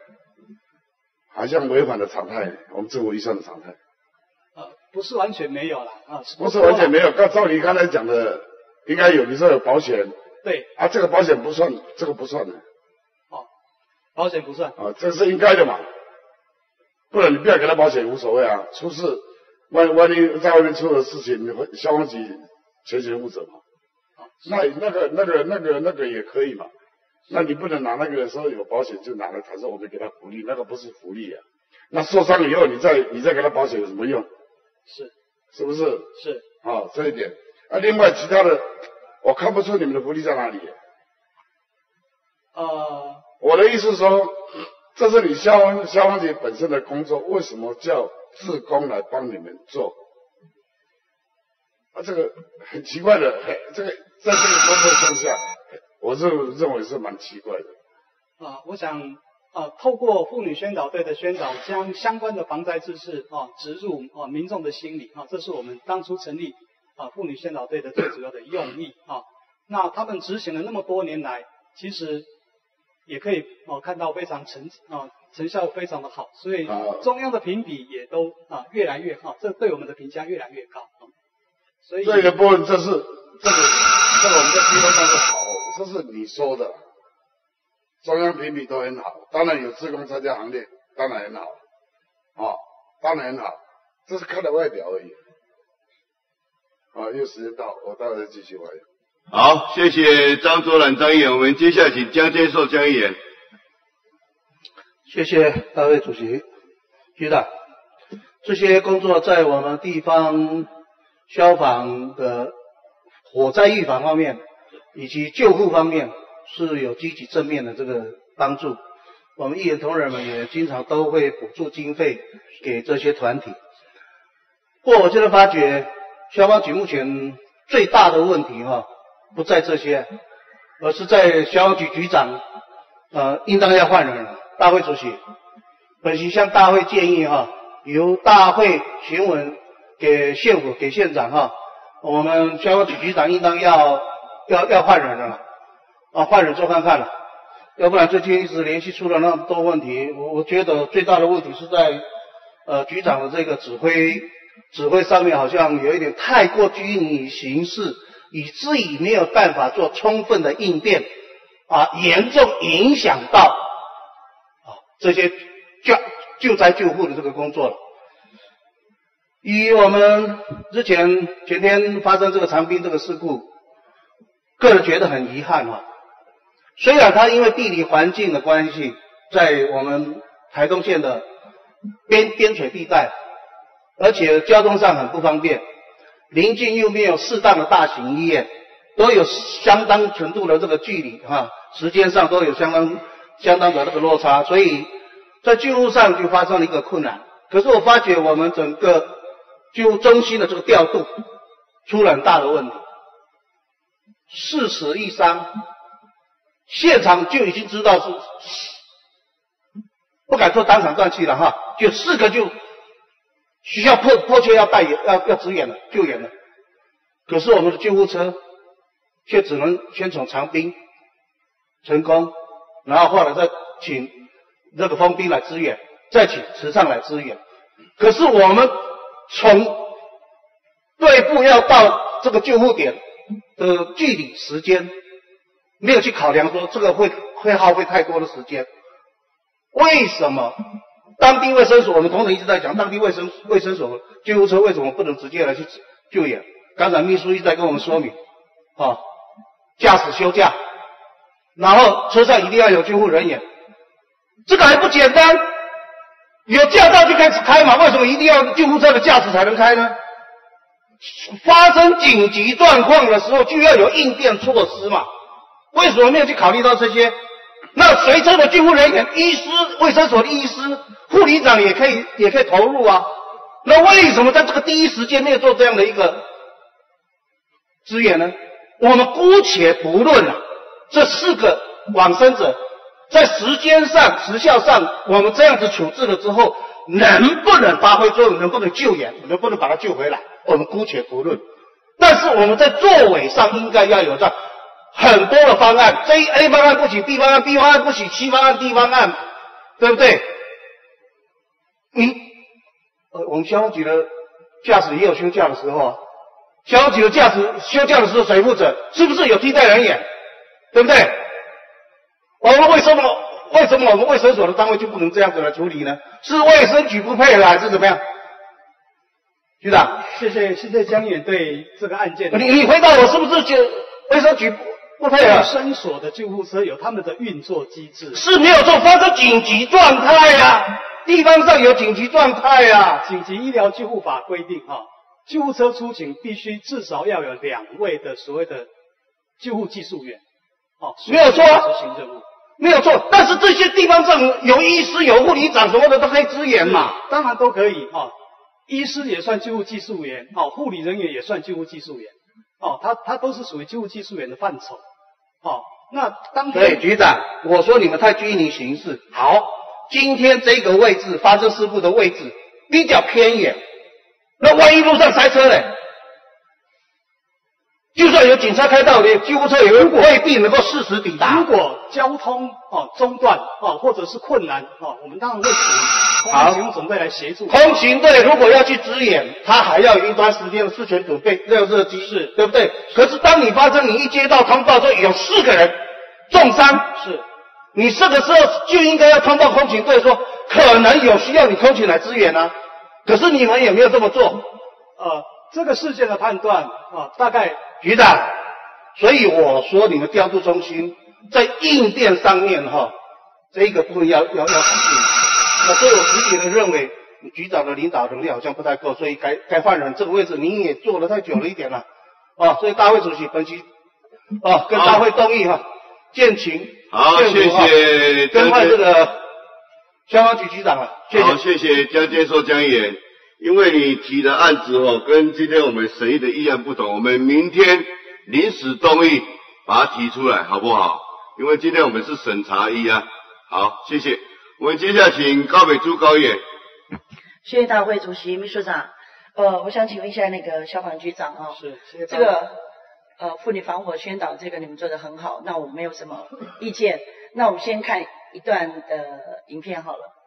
S10: 像违反了常态，我们政府预算的常态。
S11: 不是完全没有了
S10: 不是完全没有。照你刚才讲的。应该有，你说有保险，
S11: 对
S10: 这个保险不算，这个不算的。
S11: 保险不算
S10: 这是应该的嘛，不然你不要给他保险无所谓出事，万一在外面出了事情，消防局全权负责嘛。那个也可以嘛。那你不能拿那个说有保险就拿来谈说我们给他福利，那个不是福利那受伤以后你再给他保险有什么用？是不是？
S11: 是
S10: 这一点。另外其他的，我看不出你们的福利在哪里。我的意思是说，这是你消防局本身的工作，为什么叫志工来帮你们做？这个很奇怪的，这个在这个工作上下，我认为是蛮奇怪的。
S11: 我想透过妇女宣导队的宣导，将相关的防灾知识植入民众的心里这是我们当初成立妇女宣导队的最主要的用意那他们执行了那么多年来，其实也可以看到非常成效非常的好，所以中央的评比也都越来越好，这对我们的评价越来越高所以
S10: 这个部分这个我们在地方上是好，这是你说的，中央评比都很好，当然有志工参加行列，当然很好当然很好，这是看的外表而已。因为时间到，我待会再继续发言。
S1: 好，谢谢张卓览张议员，我们接下来请江建寿江议员。
S9: 谢谢大会主席、局长。这些工作在我们地方消防的火灾预防方面以及救护方面是有积极正面的这个帮助。我们议员同仁们也经常都会补助经费给这些团体。不过我现在发觉消防局目前最大的问题不在这些，而是在消防局局长应当要换人了。大会主席，本席向大会建议由大会询问给县府给县长我们消防局局长应当要换人了换人做看看了，要不然最近一直连续出了那么多问题，我觉得最大的问题是在局长的这个指挥上面好像有一点太过拘泥形式， 以至于没有办法做充分的应变，严重影响到这些救灾救护的这个工作了。以我们前天发生这个长滨这个事故，个人觉得很遗憾虽然它因为地理环境的关系，在我们台东县的边陲地带，而且交通上很不方便，邻近又没有适当的大型医院，都有相当程度的这个距离时间上都有相当的这个落差，所以在救护上就发生了一个困难。可是我发觉我们整个救护中心的这个调度出了很大的问题，4死1伤，现场就已经知道是不敢说当场断气了就4个就需要迫切要支援了，救援了。可是我们的救护车却只能先从长滨成功，然后后来再请这个丰滨来支援，再请池上来支援。可是我们从队部要到这个救护点的距离时间，没有去考量说这个会耗费太多的时间。为什么当地卫生所，我们同仁一直在讲，当地卫生所救护车为什么不能直接来去救援？刚才秘书一直在跟我们说明驾驶休假，然后车上一定要有救护人员，这个还不简单？有驾照就开始开嘛，为什么一定要救护车的驾驶才能开呢？发生紧急状况的时候就要有应变措施嘛，为什么没有去考虑到这些？那随车的救护人员、医师、卫生所的医师、护理长也可以投入啊。那为什么在这个第一时间没有做这样的一个支援呢？我们姑且不论这4个往生者在时间上、时效上，我们这样子处置了之后，能不能发挥作用，能不能救援，能不能把他救回来，我们姑且不论。但是我们在作为上应该要有这样很多的方案，这 A 方案不行 ，B 方案 ，B 方案不行 ，C 方案 ，D 方案，对不对？我们消防局的驾驶也有休假的时候消防局的驾驶休假的时候谁负责？是不是有替代人员？对不对？我们为什么我们卫生所的单位就不能这样子来处理呢？是卫生局不配合还是怎么样？局长，
S11: 谢谢江议员对这个案件。
S9: 你回答我，是不是就卫生局不配合？
S11: 卫生所的救护车有他们的运作机制，
S9: 是没有错，发生紧急状态地方上有紧急状态
S11: 紧急医疗救护法规定救护车出警必须至少要有2位的所谓的救护技术员
S9: 没有错
S11: 执行任务。
S9: 没有错，但是这些地方上有医师、有护理长什么的都可以支援嘛，
S11: 当然都可以医师也算救护技术员护理人员也算救护技术员他都是属于救护技术员的范畴那当
S9: 所以局长，我说你们太拘泥形式。好，今天这个位置发生事故的位置比较偏远，那万一路上塞车呢？就算有警察开道，救护车也未必能够适时抵达。
S11: 如果交通中断或者是困难我们当然会请空勤总队来协助。
S9: 空勤队如果要去支援，他还要有一段时间的事前准备热机制，对不对？可是当你发生，你一接到通报说有4个人重伤，
S11: 是
S9: 你这个时候就应该要通报空勤队说可能有需要你空勤来支援可是你们也没有这么做。
S11: 这个事件的判断大概
S9: 局长，所以我说你们调度中心在应变上面这一个部分要考虑。所以我直接的认为局长的领导能力好像不太够，所以该换人。这个位置你也做得太久了一点了所以大会主席本期跟大会动议建请
S1: 好，谢谢
S9: 更换这个消防局局长了。
S1: 好，谢谢江建寿江议员。因为你提的案子跟今天我们审议的议案不同，我们明天临时动议把它提出来，好不好？因为今天我们是审查议案。好，谢谢。我们接下来请高美珠高议员。
S12: 谢谢大会主席、秘书长。我想请问一下那个消防局长
S11: 是，谢谢。
S12: 这个妇女防火宣导这个你们做得很好，那我没有什么意见。那我们先看一段的影片好了。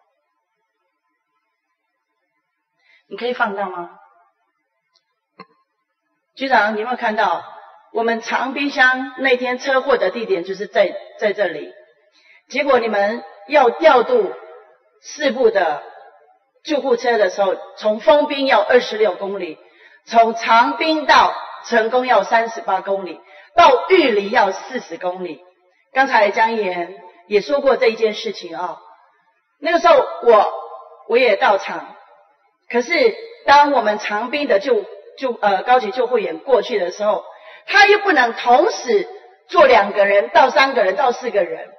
S12: 你可以放大吗？局长，你有没有看到我们长滨乡那天车祸的地点就是在这里，结果你们要调度4部的救护车的时候，从丰滨要26公里，从长滨到成功要38公里，到玉里要40公里。刚才江议员也说过这一件事情啊，那个时候我也到场，可是当我们长滨的高级救护员过去的时候，他又不能同时坐2个人到3个人到4个人。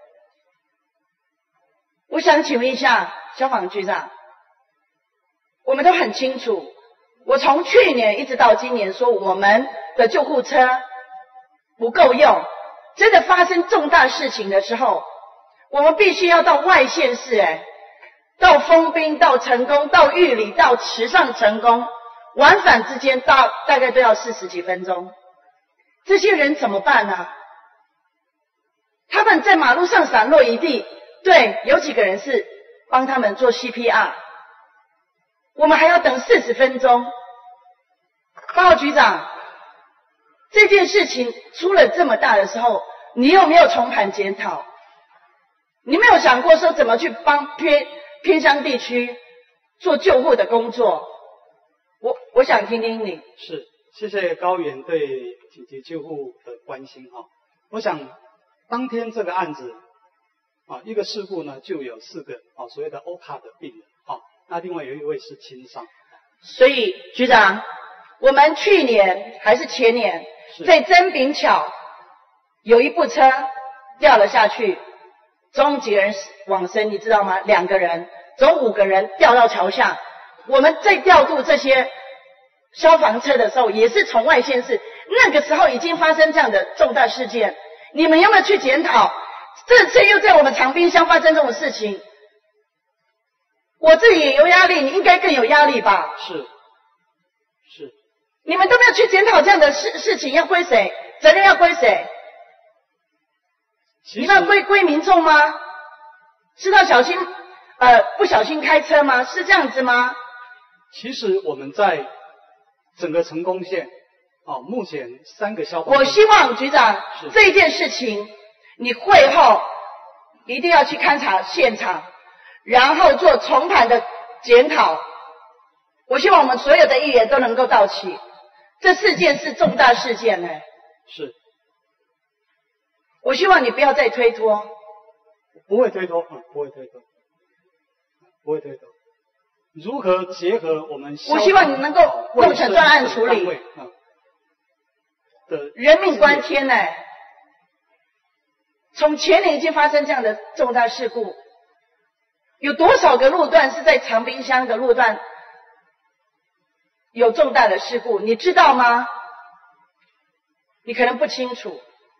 S12: 我想请问一下消防局长，我们都很清楚，我从去年一直到今年说我们的救护车不够用，真的发生重大事情的时候，我们必须要到外县市，到丰滨，到成功，到玉里，到池上成功，往返之间大概都要40几分钟。这些人怎么办呢？他们在马路上散落一地，对，有几个人是帮他们做 CPR， 我们还要等40分钟。报告局长，这件事情出了这么大的时候，你有没有重盘检讨？你没有想过说怎么去帮偏乡地区做救护的工作？我想听听你。
S11: 是，谢谢高委员对紧急救护的关心哈。我想当天这个案子一个事故呢就有4个所谓的欧卡的病人那另外有1位是轻伤。
S12: 所以局长，我们去年还是前年在真柄桥有一部车掉了下去，总几个人往生你知道吗？2个人，总5个人掉到桥下。我们在调度这些消防车的时候，也是从外县市，那个时候已经发生这样的重大事件，你们有没有去检讨？这次又在我们长滨乡发生这种事情，我自己也有压力，你应该更有压力吧？
S11: 是，
S12: 你们都没有去检讨这样的事情，要归谁？责任要归谁？你们归民众吗？是要不小心开车吗？是这样子吗？
S11: 其实我们在整个成功县目前3个消防，
S12: 我希望局长这件事情你会后一定要去勘察现场，然后做重盘的检讨。我希望我们所有的议员都能够到齐，这事件是重大事件
S11: 是。
S12: 我希望你不要再推脱。
S11: 不会推脱，不会推脱。如何结合我们？
S12: 我希望你能够弄成专案处理。人命关天从前年已经发生这样的重大事故，有多少个路段是在长滨乡的路段有重大的事故，你知道吗？你可能不清楚。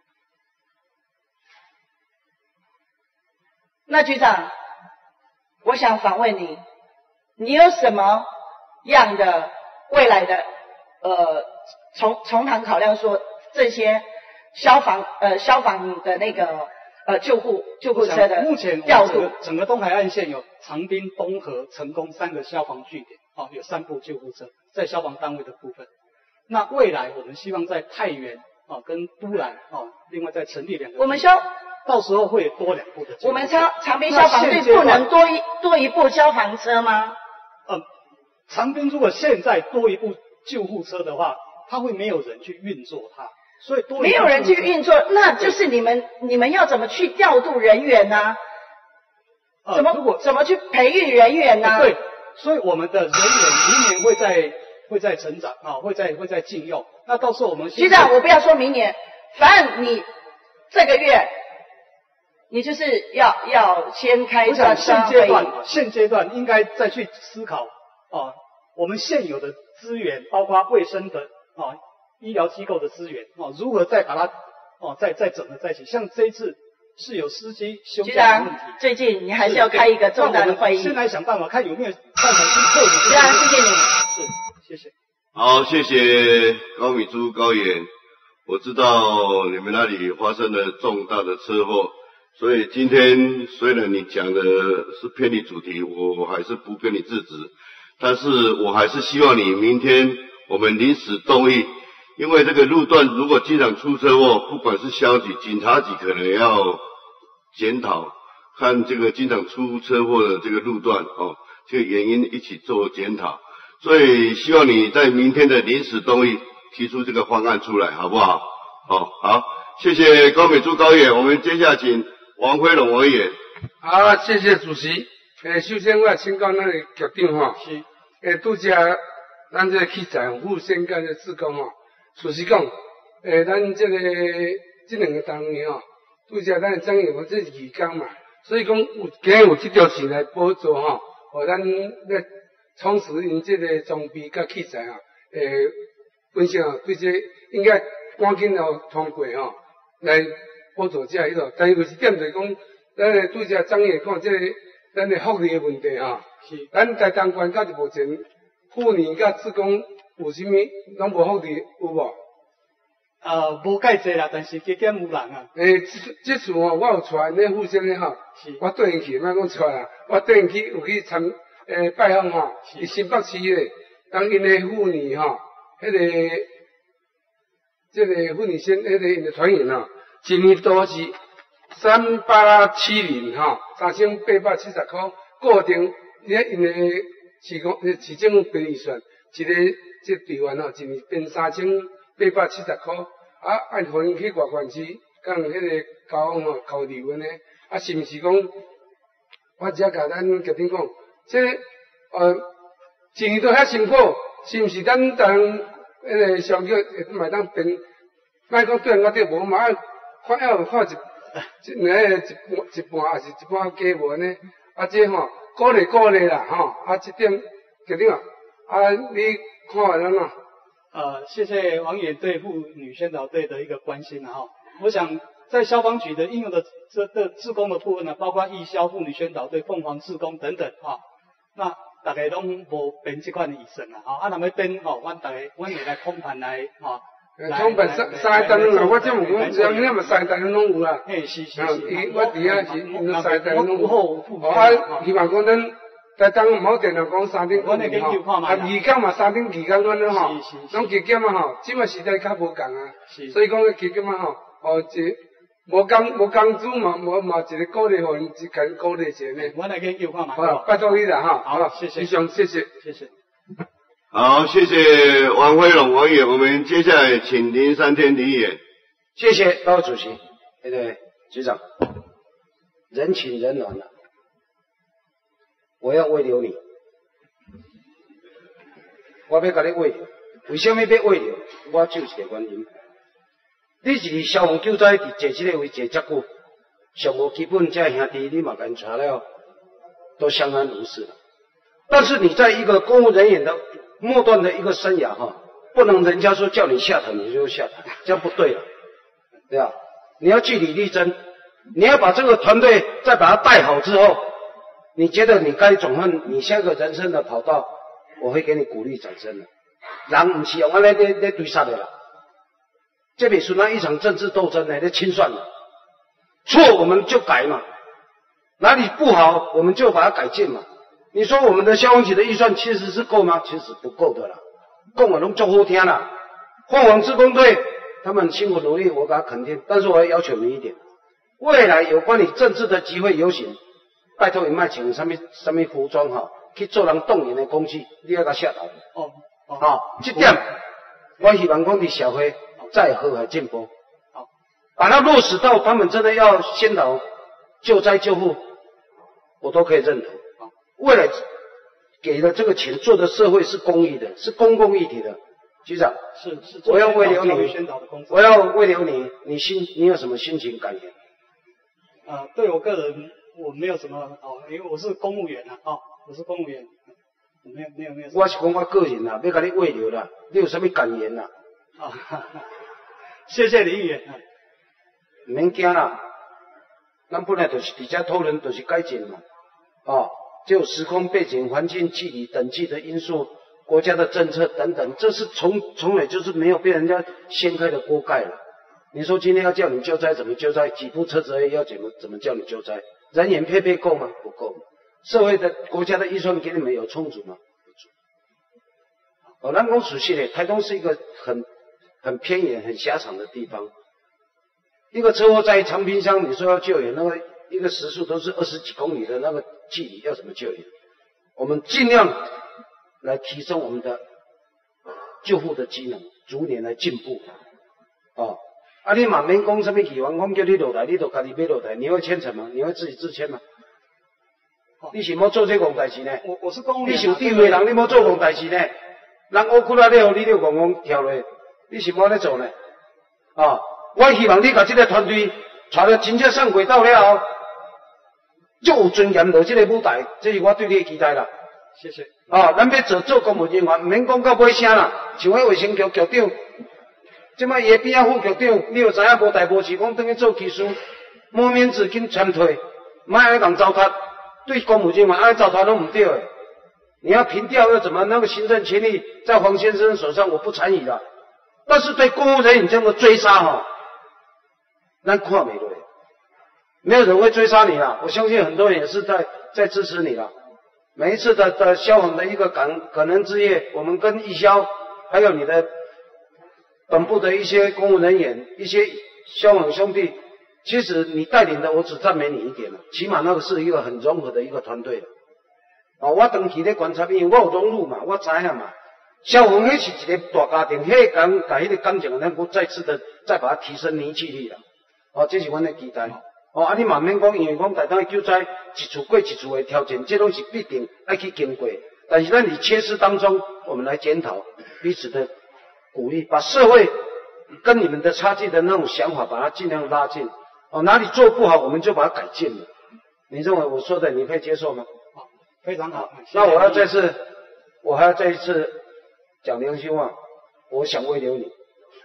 S12: 那局长，我想访问你，你有什么样的未来的从旁考量说这些消防的那个救护车的
S11: 目前
S12: 调度？
S11: 整个东海岸县有长滨、东河、成功3个消防据点有3部救护车在消防单位的部分。那未来我们希望在太原跟都兰另外再成立2个，
S12: 我们
S11: 到时候会多2部的救护车。
S12: 我们长滨消防队不能多一部消防车吗？
S11: 长滨如果现在多一部救护车的话，它会没有人去运作它，所以
S12: 没有人去运作，那就是你们要怎么去调度人员呢？怎么去培育人员呢？
S11: 对，所以我们的人员明年会在成长会在禁用。那到时候我们
S12: 局长，我不要说明年，反正你这个月你就是要先开专
S11: 现阶段应该再去思考我们现有的资源，包括卫生的医疗机构的资源如何再把它再整合在一起。像这一次是有司机休假的问题，
S12: 最近你还是要开一个重大的会议。
S11: 现在想办法看有没有办法去克服。
S12: 局长，谢谢你。
S11: 谢谢。
S1: 好，谢谢高美珠高员。我知道你们那里发生了重大的车祸，所以今天虽然你讲的是偏离主题，我还是不跟你制止，但是我还是希望你明天我们临时动议， 因为这个路段如果经常出车祸，不管是消局、警察局可能要检讨，看这个经常出车祸的这个路段哦，这个原因一起做检讨。所以希望你在明天的临时动议提出这个方案出来，好不好？好，谢谢高美珠高议员，我们接下来请王辉龙委员。
S4: 好，谢谢主席。首先我请教咱的局长吼，是，拄则咱这个器材副先干的志工吼，事实讲，咱这两个单位吼，拄则咱的张业务这义工嘛，所以讲今日有这条钱来补助吼，互咱咧充实因这个装备甲器材吼，本身吼对这应该赶紧要通过吼，来补助这迄个，但是有一点就是讲，咱的拄则张业讲这个。咱的福利的问题啊，是，咱在当官到目前，妇女甲职工有啥物拢无福利有无？
S11: 无介济啦，但是加减有人啊。
S4: 这次吼，我有带那副先生吼，我对因去，莫讲带啦，我对因去有去拜访吼，伫新北市咧，当因的妇女吼，这个妇女先，因的团员吼，一年多是。370吼，3870块，固定咧因的市政府编预算，一个这队员吼，一年编3870块，按互因去外县市，甲迄个交吼交流安尼，是毋是讲？我只甲咱局长讲，这一年都遐辛苦，是毋是咱当上个嘛当编？莫讲对我对无嘛，看一。一半还是一半加无呢？这吼鼓励啦吼，这点局长你看下怎啊？
S11: 谢谢王爷对妇女宣导队的一个关心哈。我想在消防局的应用的志工的部分呢，包括义消妇女宣导队、凤凰志工等等哈。那大家拢无编这款的医生啦，若要编吼，阮会来控盘来吼。
S4: 总办三个单元啦，我这么讲，只要你嘛三个单元拢有啦。
S11: 嘿，是。
S4: 我伫遐是三个单元拢有。希望讲咱在当唔好电脑讲3点5吼，义工嘛3点2工安尼吼，拢加减啊吼，即卖时代较无共啊，所以讲加减啊吼，无工资嘛，一个鼓励互因一间鼓励者呢。
S11: 我来研究看嘛。
S4: 好，拜托你啦哈。
S11: 好，谢谢。
S4: 以上，谢谢。
S1: 好，谢谢王辉龙委员，我们接下来请林山天李议员。
S3: 谢谢高主席，局长，人情人暖了，我要慰留你，我要甲你慰留，为什么要慰留？我就一个原因，你是消防救灾伫坐这个位坐遮久，上无基本这兄弟你嘛甲因查了，都相安无事了。但是你在一个公务人员的末端的一个生涯哈，不能人家说叫你下台你就下台，这样不对了，对吧？你要据理力争，你要把这个团队再把它带好之后，你觉得你该转换你下一个人生的跑道，我会给你鼓励掌声的。人不是用安尼咧对杀的啦，这比属那一场政治斗争呢，咧清算的，错我们就改嘛，哪里不好我们就把它改进嘛。你说我们的消防局的预算其实是够吗？其实不够的啦，够我拢做好听啦。凤凰志工队他们辛苦努力，我给他肯定，但是我要求你一点，未来有关你政治的集会游行，拜托你卖穿什么服装哈，去做人动员的攻击，你要给他下台。这点我希望讲伫社会再和谐进步，把它落实到他们真的要先导救灾救护，我都可以认同。为了给的这个钱做的社会是公益的，是公共议题的，局长，
S11: 是，
S3: 我要慰留你，我要慰留你，你有什么心情感言？
S11: 对我个人我没有什么因为我是公务员我是公务员，没有。
S3: 我是讲我个人啦，要甲你慰留啦，你有什么感言啦？
S11: 谢谢李议员。
S3: 唔免惊啦，咱本来就是伫遮讨论，就是改进嘛，就时空背景、环境、距离、等级的因素、国家的政策等等，这是从来就是没有被人家掀开的锅盖了。你说今天要叫你救灾怎么救灾？几部车子而已，要怎么叫你救灾？人员配备够吗？不够。社会的国家的预算给你们有充足吗？不足。咱讲属实的，台东是一个很偏远、很狭长的地方。一个车祸在长滨乡，你说要救援，那个一个时速都是20几公里的那个距离，要怎么救援？我们尽量来提升我们的救护的机能，逐年来进步。哦，啊，你嘛免讲什么去员工叫你落来，你就家己要落来，你会牵扯吗？你会自己自牵吗？你是要做这戆代志呢？
S11: 我是公务员。
S3: 你是有地位人，你要做戆代志呢？人乌骨力了，你就戆跳落，你是要安尼做呢？啊，我希望你把这个团队带了真正上轨道了后，就有尊严落这个舞台，这是我对你的期待啦。
S11: 谢谢。
S3: 啊，咱要做公务人员，唔免讲到尾声啦。像迄卫生局局长，即摆伊边仔副局长，你又知影无代无志，讲等去做技术，无面子紧劝退，莫安尼讲糟蹋。对公务人员安尼糟蹋都唔对的。你要平调要怎么？那个行政权力在黄先生手上，我不参与了。但是对公务人员这样的追杀哈，咱看没落，没有人会追杀你啦。我相信很多人也是在支持你啦。每一次的消防的一个感恩之夜，我们跟义消还有你的本部的一些公务人员、一些消防兄弟，其实你带领的我只赞美你一点了，起码那个是一个很融合的一个团队了。哦，我长期咧观察，因为我有融入嘛，我知影嘛。消防迄是一个大家庭，迄个把迄个感情能够再次的再把它提升凝聚力啦。哦，这是阮的期待。哦，啊，你嘛免讲，因为讲大家救灾一处过一处的挑战，这都是必定要去经过。但是在你缺失当中，我们来检讨彼此的鼓励，把社会跟你们的差距的那种想法，把它尽量拉近。哦，哪里做不好，我们就把它改进了。你认为我说的你可以接受吗？
S11: 非常好。
S3: 那我还要再一次讲良心话，我想慰留你。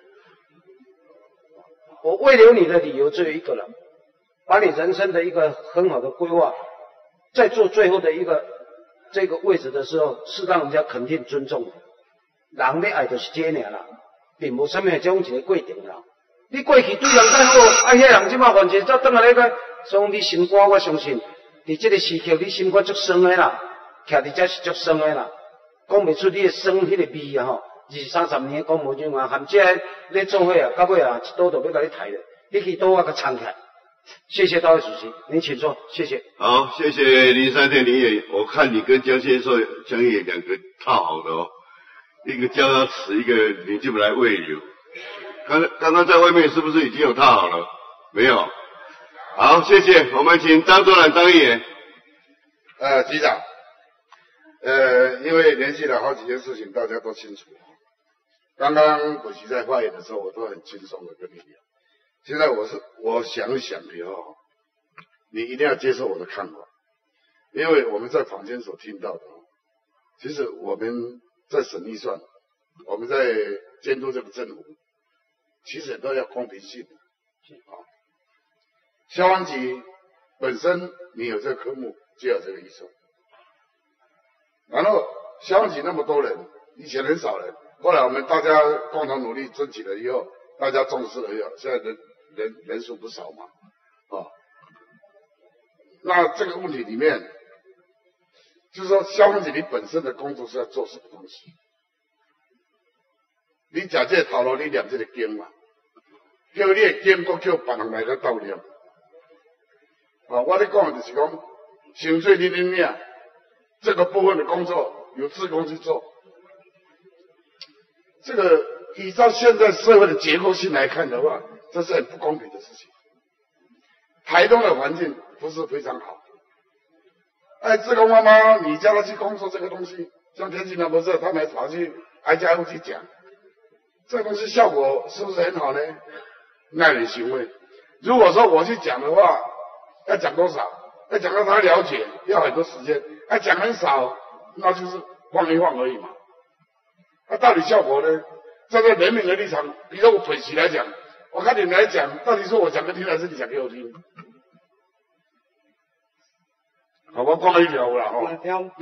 S3: 我慰留你的理由只有一个了，把你人生的一个很好的规划，在做最后的一个这个位置的时候，是让人家肯定尊重的。人咧爱就是这尔啦，并无什么这种一个过程啦。你过去对人介好，迄人即马完全再转来个，所以你心肝我相信。伫这个时刻，你心肝足酸的啦，徛伫遮是足酸的啦，讲袂出你的酸迄个味啊吼！20-30年的公务人员，含这咧做伙啊，到尾啊一刀就要甲你抬了，你去倒啊甲藏起来。谢谢大会主席，您请坐，谢谢。
S1: 好，谢谢林山田林也，我看你跟江先生、江也两个套好的哦，一个叫他辞，一个你就来慰留。刚刚在外面是不是已经有套好了？没有。好，谢谢。我们请张卓然张议员。
S10: 局长，因为连续了好几件事情，大家都清楚。刚刚主席在发言的时候，我都很轻松的跟你讲。现在我想想以后，你一定要接受我的看法，因为我们在坊间所听到的，其实我们在审预算，我们在监督这个政府，其实都要公平性的。消防局本身你有这个科目就有这个预算，然后消防局那么多人，以前很少人，后来我们大家共同努力争取了以后，大家重视了以后，现在人数不少嘛，那这个问题里面，就是说消防局你本身的工作是要做什么东西？你假借头路你念这个经嘛，叫你的经过叫别人来个斗念。我咧讲的就是讲，薪水你领这个部分的工作由志工去做。这个依照现在社会的结构性来看的话，这是很不公平的事情。台东的环境不是非常好。志工妈妈，你叫他去工作这个东西，像天气那么热，他们还跑去挨家挨户去讲，这个东西效果是不是很好呢？耐人寻味。如果说我去讲的话，要讲多少？要讲到他了解，要很多时间；要讲很少，那就是晃一晃而已嘛。那到底效果呢？站在人民的立场，比如我本席来讲，我看你们来讲，到底是我讲给听，还是你讲给我听？好，我光一条了哈。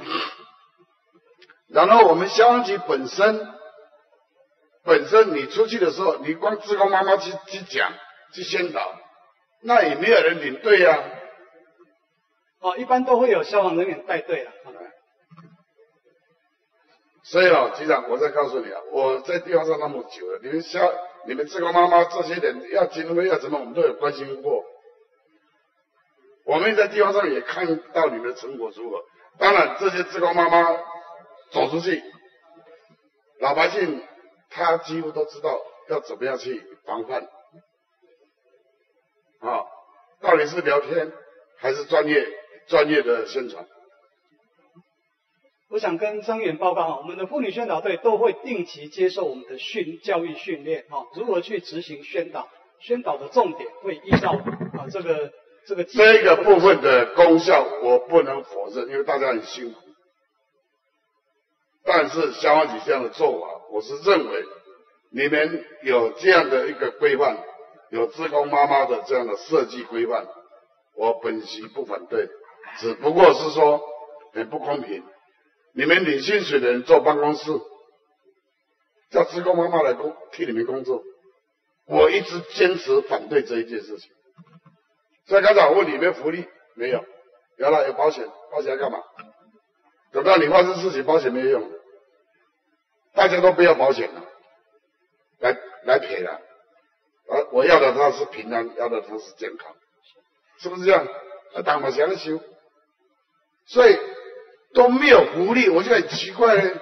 S10: 然后我们消防局本身你出去的时候，你光志工妈妈去讲去宣导。那也没有人领队啊。
S11: 一般都会有消防人员带队了。
S10: 所以局长，我再告诉你啊，我在地方上那么久了，你们志工妈妈这些人要经费要怎么，我们都有关心过。我们在地方上也看到你们的成果如何。当然，这些志工妈妈走出去，老百姓他几乎都知道要怎么样去防范。到底是聊天还是专业的宣传？
S11: 我想跟张远报告我们的妇女宣导队都会定期接受我们的教育训练如何去执行宣导的重点会依照这个
S10: 部分的功效我不能否认，因为大家很辛苦。但是消防局这样的做法，我是认为你们有这样的一个规范，有志工妈妈的这样的设计规范，我本席不反对，只不过是说很不公平。你们领薪水的人坐办公室，叫志工妈妈来替你们工作，我一直坚持反对这一件事情。所以刚才我问你们福利没有，有了有保险，保险要干嘛？等到你发生事情，保险没有用，大家都不要保险了，来赔了。我要的他是平安，要的他是健康，是不是这样？当我想修，所以都没有福利，我就很奇怪呢。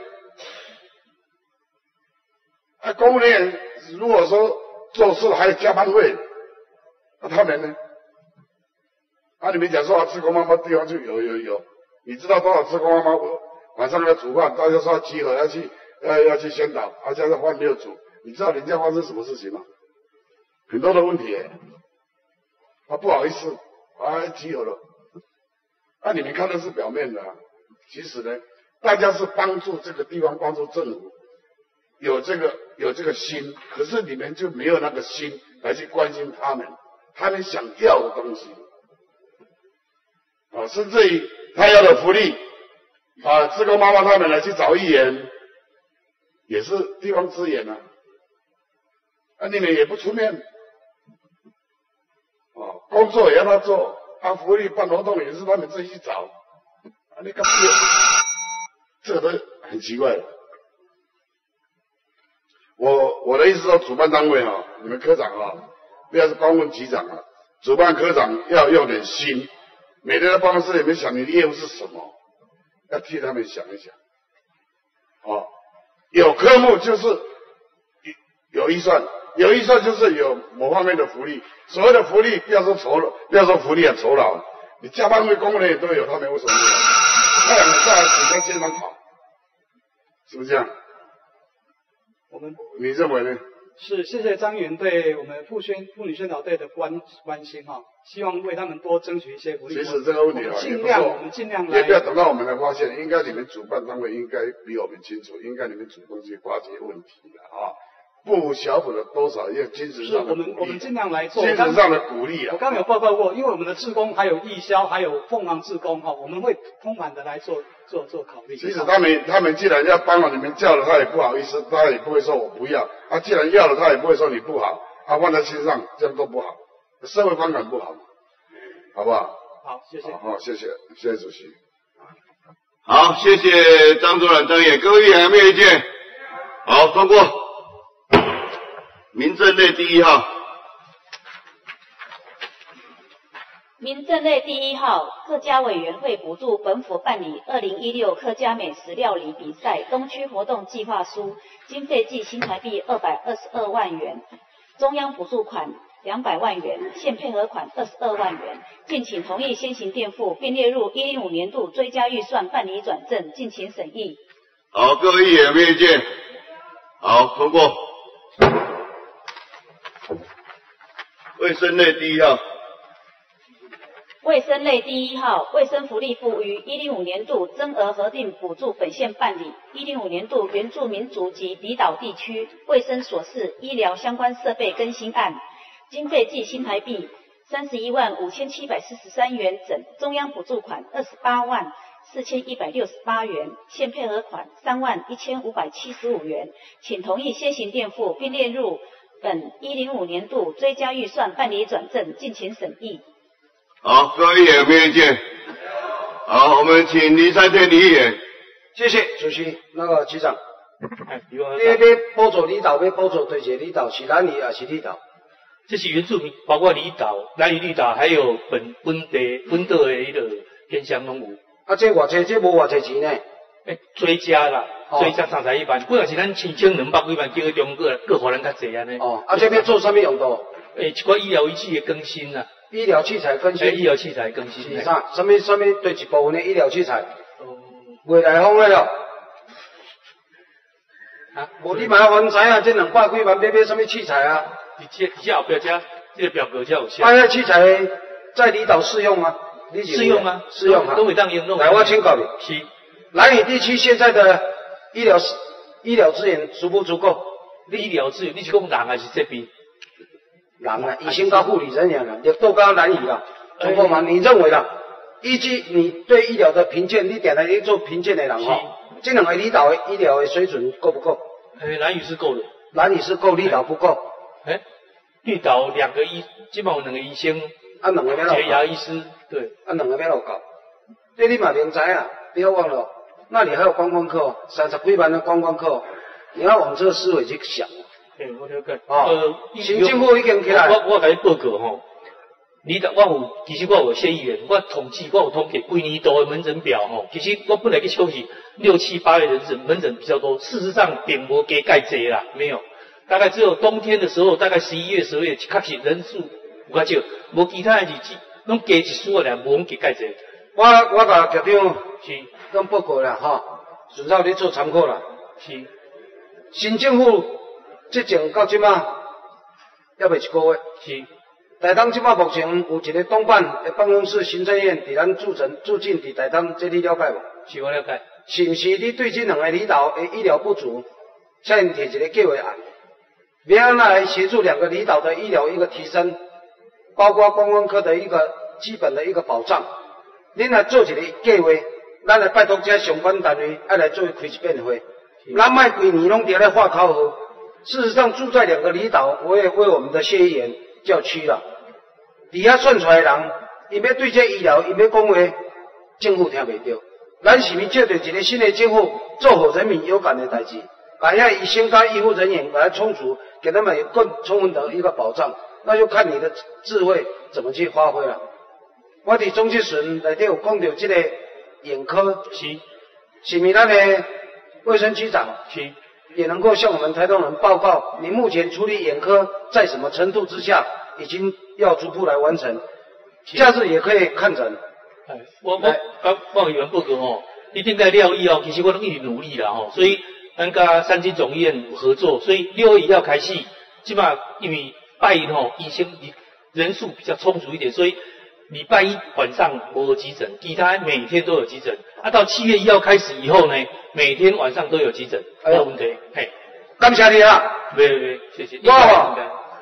S10: 公务员如果说做事还有加班费，那他们呢？你们讲说志工妈妈地方就有，你知道多少志工妈妈晚上要煮饭，大家说集合要去宣导，家的饭没有煮，你知道人家发生什么事情吗？很多的问题不好意思集合了。你们看的是表面的其实呢，大家是帮助这个地方，帮助政府，有这个心，可是你们就没有那个心来去关心他们想要的东西甚至于他要的福利志工妈妈他们来去找议员，也是地方资源你们也不出面工作也要他做福利办活动也是他们自己去找你干嘛？这个都很奇怪的。我的意思说，主办单位你们科长不要是光问局长主办科长要用点心，每天在办公室里面想你的业务是什么，要替他们想一想有科目就是有预算，有预算就是有某方面的福利。所谓的福利，不要说福利酬劳，你加班费公务员也都有，他们为什么没有？太阳下只在街上跑，是不是这样？你认为呢？
S11: 是，谢谢张员对我们妇女宣导队的关心希望为他们多争取一些福利。
S10: 其实这个问题
S11: 我们尽量来，
S10: 也不要等到我们来发现，应该你们主办单位应该比我们清楚，应该你们主动去化解问题的不小补的多少要精神上的鼓励，
S11: 我们尽量来做
S10: 精神上的鼓励
S11: 我刚刚有报告过，因为我们的志工还有义消，还有凤凰志工我们会通盘的来做考虑。
S10: 其实他们既然要帮了，你们叫了他也不好意思，他也不会说我不要既然要了他也不会说你不好放在心上，这样都不好，社会观感不好，好不好？
S11: 好，谢谢。
S10: 好，谢谢主席。
S1: 好，谢谢张主任、张委员，各位议员有没有意见？好，通过。民政类第1号。
S2: 民政类第1号，客家委员会补助本府办理2016客家美食料理比赛东区活动计划书，经费计新台币222万元，中央补助款200万元，现配合款22万元，敬请同意先行垫付，并列入105年度追加预算办理转正，敬请审议。
S1: 好，各位议员有没有意见？好，通过。卫生类第1号。
S2: 卫生类第1号，卫生福利部于105年度增额核定补助本县办理105年度原住民族及离岛地区卫生所事医疗相关设备更新案，经费计新台币31万5743元整，中央补助款28万4168元，现配合款3万1575元，请同意先行垫付，并列入本105年度追加预算办理转正，敬请审议。
S1: 好，各位议员有没有意见？好，我们请林山天李议员。
S3: 谢谢主席，那个局长。
S13: 你
S3: 要补助离岛，要补助对一个离岛，是咱里也是离岛。
S13: 这是原住民，包括离岛、兰屿离岛，还有本岛的迄个偏乡拢有。
S3: 啊，这偌济，这无偌济钱呢？
S13: 追加啦，追加3一万，本来是咱7200几万，叫去中国，各互咱较济安尼。
S3: 哦，啊，这边做什么用途？
S13: 一寡医疗仪器的更新啦。
S3: 医疗器材更新。
S13: 医疗器材更新。
S3: 是啥？什么对一部分的医疗器材？未来风的咯。啊，无你麻烦知影，这200几万买什么器材啊？
S13: 这后壁这个表格才有写。
S3: 那器材在离岛适用吗？
S13: 适用啊，
S3: 适用啊，
S13: 都会当应用。
S3: 来，我请教你。
S13: 是。
S3: 兰屿地区现在的医疗资源足不足够？
S13: 医疗资源，你是讲人还是这边？
S3: 人啊，医生跟护理人员啊，也都跟兰屿啦，足够吗？你认为啦？依据你对医疗的评鉴，你点来去做评鉴的人哦，这2个离岛的医疗的水准够不够？
S13: 兰屿是够的。
S3: 兰屿是够，离岛不够。
S13: 绿岛2个基本上2个医生，
S3: 啊2个要
S13: 1个牙医师，对，
S3: 啊2个要搞。这你嘛明知啊，不要忘了，那里还有观光客哦，30几万的观光客哦，你要往这个思维去想。
S13: 我了解。
S3: 行政府已经起来。
S13: 我甲你报告吼，离岛其实我有谢议员，我统计我有统计规年度的门诊表吼，其实我本来去休息6、7、8月门诊比较多，事实上并无加介济啦，没有。大概只有冬天的时候，大概11月、12月，确实人数有较少，无其他的日子，拢加一数啊，无讲加介济。
S3: 我甲局长是拢报告啦，哈，顺照你做参考啦。
S13: 是。
S3: 新政府执政到即马，还未1个月。
S13: 是。
S3: 台东即马目前有一个东办的办公室行政院伫咱驻进伫台东，这你了解无？
S13: 是我了解。
S3: 是毋是你对这2个离岛的医疗不足，向你提一个计划案？要安怎来协助2个离岛的医疗一个提升，包括观光科的一个基本的一个保障。恁来做一个计划，咱来拜托这相关单位要来做开一遍会。咱卖规年拢伫咧画口号。事实上，住在2个离岛，我也为我们的谢议员叫屈了。底下算出来的人，因要对这医疗，因要讲话，政府听袂到。咱是咪借着一个新的政府做好人民有感的代志，把遐医生跟医护人员把它充足，给他们有更充分的一个保障，那就看你的智慧怎么去发挥了。我伫中纪顺内底有讲到这个眼科，是咪咱的卫生局长也能够向我们台东人报告，你目前处理眼科在什么程度之下，已经要逐步来完成，假日也可以看诊。
S13: 我议员报告吼，你顶个了以后，其实我拢一直努力啦吼，所以咱甲三军总医院有合作，所以6月1号开始，即码因为拜一吼医生人数比较充足一点，所以礼拜1晚上没有急诊，其他每天都有急诊。啊，到7月1号开始以后呢，每天晚上都有急诊，没有问题。嘿，
S3: 感谢你啊！
S13: 没，谢谢。
S3: 我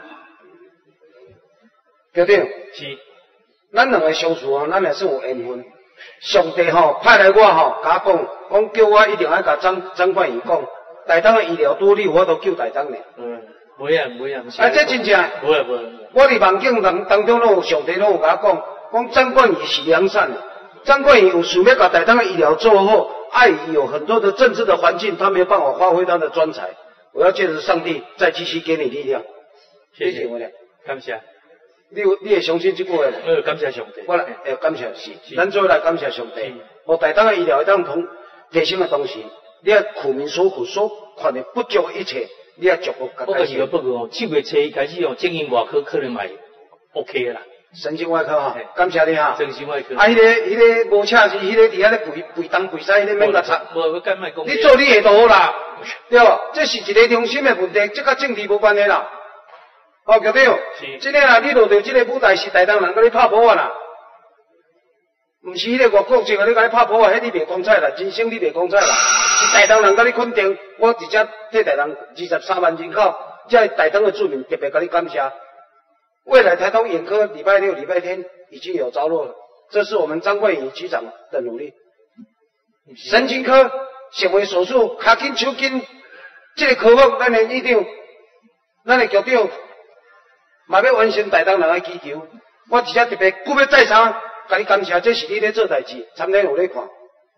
S3: 局长
S13: 是，
S3: 咱2个相处咱也算有缘分。上帝派来我甲我讲叫我一定要甲张冠宇讲，台东的医疗多，你有法度救台东呢。
S13: 没啊。
S3: 这真正。
S13: 没。
S3: 我伫梦境当中拢有上帝拢有甲我讲张冠宇是良善的。张冠宇有想要把台东的医疗做好，碍于有很多的政治的环境，他没有办法发挥他的专才。我要借着上帝再继续给你力量。
S13: 谢谢我俩，感谢。
S3: 你会相信这句话吗？
S13: 感谢上帝。
S3: 我来，感谢是，咱做来感谢上帝。我台东的医疗会当提升的同时，你要苦民所苦所看的不足一切，你要逐步改善。
S13: 我是要报告7月初1开始经营外科可能买 OK 啦。
S3: 神经外科感谢你哈。
S13: 神经外科。
S3: 迄个无恰是迄个伫遐咧肥东肥西，迄个免甲插。
S13: 无干卖讲。
S3: 你做你下就好啦，对无？这是一个良心的问题，这甲政治无关系啦。局长，真个啊，你落到这个舞台是台东人甲你拍破啊啦，毋是迄个外国籍甲你甲你拍破啊，迄你袂光彩啦，真心你袂光彩啦，是台东人甲你肯定，我直接替台东23万人口，这台东的居民特别甲你感谢。未来台东眼科礼拜6、礼拜天已经有着落了，这是我们张冠宇局长的努力。神经科显微手术、脚筋、手筋，这个科目咱的院长、咱的局长。嘛要完成台东人的需求，我直接特别特别再三，甲你感谢，这是你咧做代志，参天有咧看。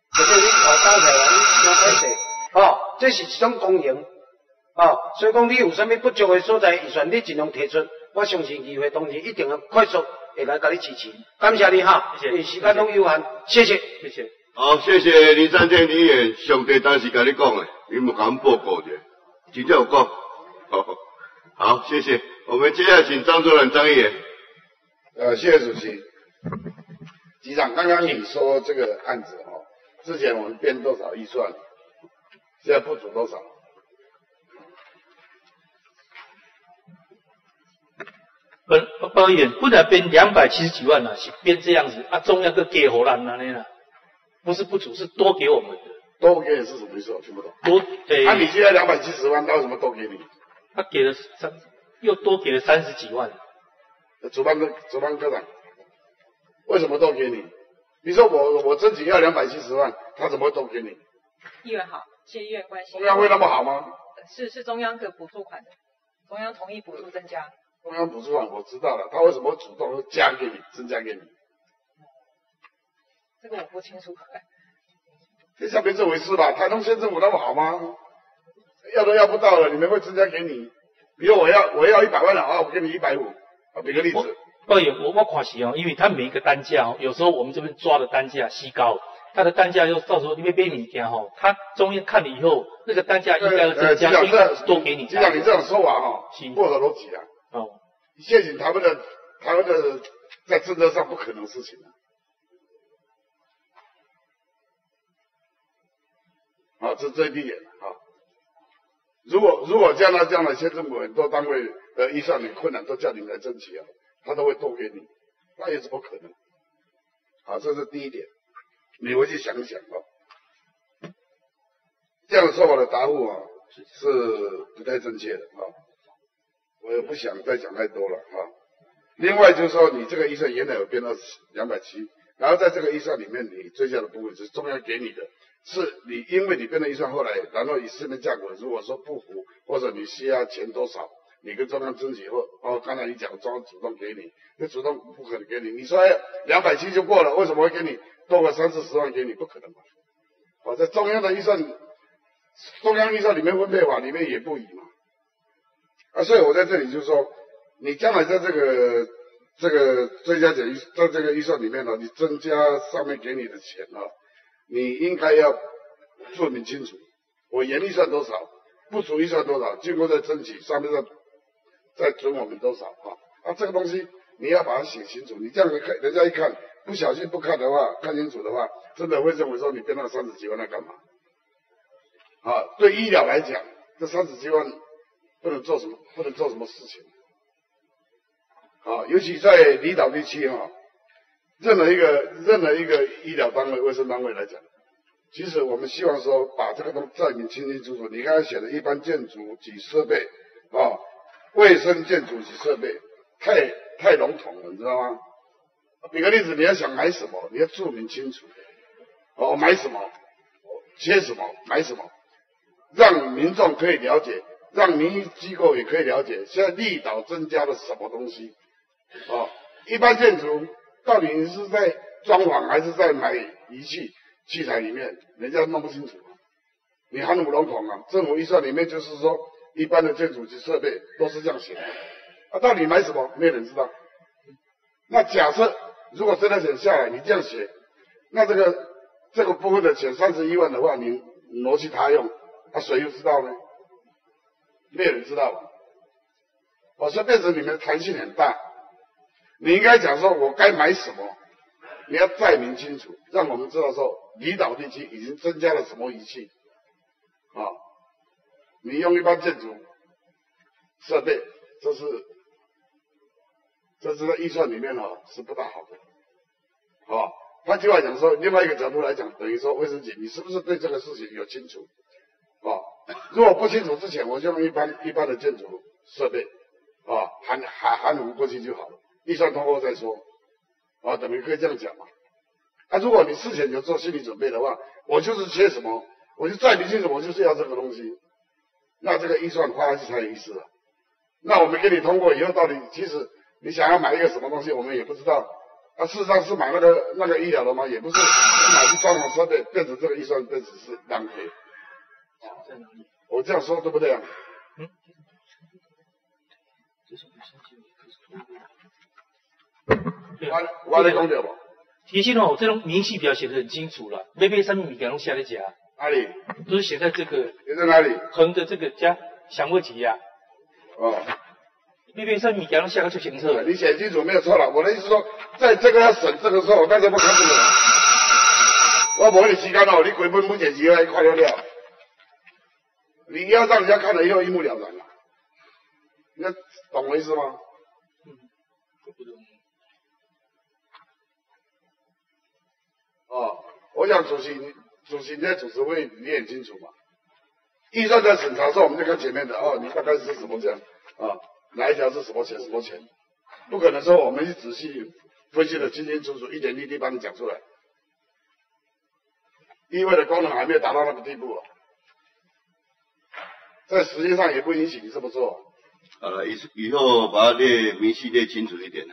S3: 就对你头打起来，你伤歹势，这是一种公营，所以讲你有啥物不足的所在，预算你尽量提出，我相信议会同志一定会快速会来甲你支持。感谢你哈，谢谢，时间拢有限，谢谢，谢谢。
S1: 好，谢谢林三天议员，上帝当时甲你讲的，你冇甲我们报告的，真正有讲。好，谢谢。我们接下来请张主任张议员。
S10: 谢谢主席。局长，刚刚你说这个案子之前我们编多少预算，现在不足多少？
S13: 包议员本来编270几万是编这样子中央个给荷兰那啦，不是不足，是多给我们的。
S10: 多给你是什么意思？我听不懂。
S13: 多
S10: 你现在270万，他为什么多给你？
S13: 他给了又多给了30几万。
S10: 主办科长，为什么多给你？你说我申请要270万，他怎么会多给你？
S14: 议员好，谢谢议员关心。
S10: 中央会那么好吗？
S14: 是中央的补助款的，中央同意补助增加。
S10: 中央补助款我知道了，他为什么会主动加给你，增加给你？
S14: 这个我不清楚。
S10: 这下没这回事吧？台东县政府那么好吗？要都要不到了，你们会增加给你？比如我要100万了我给你150。比个例子。
S13: 包议员，我看是因为他每一个单价有时候我们这边抓的单价稀高，他的单价又到时候因为买物件他中央看了以后，那个单价应该要增加，所以多给你。
S10: 局长，你这种说法不合逻辑啊！陷阱台湾的在政策上不可能事情这第一点如果这样的县政府很多单位的预算很困难，都叫你来争取他都会多给你，那有什么可能？这是第一点，你回去想一想这样说法的答复是不太正确的我也不想再讲太多了另外就是说，你这个预算原来有编到270，然后在这个预算里面，你追加的部分是中央给你的，是你因为你编的预算后来，然后以市面价格如果说不符，或者你需要钱多少，你跟中央争取后刚才你讲中央主动给你，那主动不可能给你，你说270就过了，为什么会给你多个30-40万给你？不可能吧？在中央的预算，中央预算里面分配法里面也不宜嘛。所以我在这里就说，你将来在这个追加减在这个预算里面你增加上面给你的钱你应该要说明清楚，我原预算多少，不足预算多少，经过再争取，上面再准我们多少这个东西你要把它写清楚，你这样人家一看不小心不看的话，看清楚的话，真的会认为说你编到30几万来干嘛？对医疗来讲，这30几万不能做什么事情尤其在离岛地区任何一个医疗单位、卫生单位来讲，其实我们希望说把这个东西载明清清楚楚。你刚才写的一般建筑及设备卫生建筑及设备太笼统了，你知道吗？举个例子，你要想买什么，你要注明清楚买什么，缺什么，买什么，让民众可以了解，让民意机构也可以了解，现在离岛增加了什么东西一般建筑到底是在装潢还是在买仪器器材里面，人家弄不清楚你还那么笼统政府预算里面就是说一般的建筑及设备都是这样写的到底买什么没人知道。那假设如果真的写下来你这样写，那这个部分的钱31万的话，你挪去他用谁又知道呢？没有人知道所以变成你们的弹性很大。你应该讲说我该买什么，你要载明清楚，让我们知道说离岛地区已经增加了什么仪器你用一般建筑设备，这是在预算里面是不大好的换句话讲说，另外一个角度来讲，等于说卫生局你是不是对这个事情有清楚如果不清楚之前，我就用一般的建筑设备含糊过去就好了，预算通过再说等于可以这样讲嘛。如果你事前有做心理准备的话，我就是缺什么，我就再明清楚，我就是要这个东西，那这个预算花下去才有意思了。那我们给你通过以后，到底其实你想要买一个什么东西，我们也不知道事实上是买那个医疗的吗？也不是， 买去装潢车队，变成这个预算变成是浪费。
S13: 在哪里？
S10: 我这样说对不对啊？我来讲对不？
S13: 其实哦，这种明细表写得很清楚了，要买什么物件拢写在夹。
S10: 哪里？
S13: 都是写在这个。
S10: 写在哪里？
S13: 横的这个加详问题呀。
S10: 哦。
S13: 要买什么物件拢写得最清楚。
S10: 你写清楚没有错了。我的意思说，在这个要审这个时候，大家不看这个。我无你时间哦，你规本目前时还快了了。你要让人家看了以后一目了然了。那懂我意思吗？哦，我想主席你在主持会议你很清楚嘛。预算在审查的时候，我们就看前面的哦，你大概是什么这样啊？哪一条是什么钱什么钱？不可能说我们去仔细分析的清清楚楚，一点一滴帮你讲出来。议会的功能还没有达到那个地步啊，在时间上也不允许你这么做。
S1: 好了，以后把它明细列清楚一点了。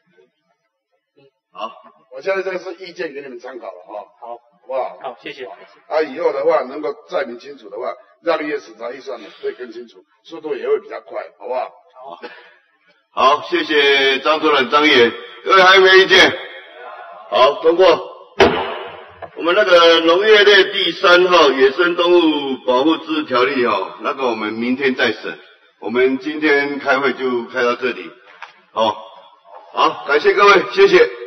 S1: 好，
S10: 我现在这个是意见给你们参考了啊。
S13: 好，
S10: 好不好？
S13: 好，谢谢。
S10: 啊，以后的话能够载明清楚的话，让业审查预算呢会更清楚，速度也会比较快，好不好？
S1: 好，好，谢谢张主任、张爷，各位还有没有意见？好，通过。我们那个农业类第3号野生动物保护自治条例那个我们明天再审。我们今天开会就开到这里。好，感谢各位，谢谢。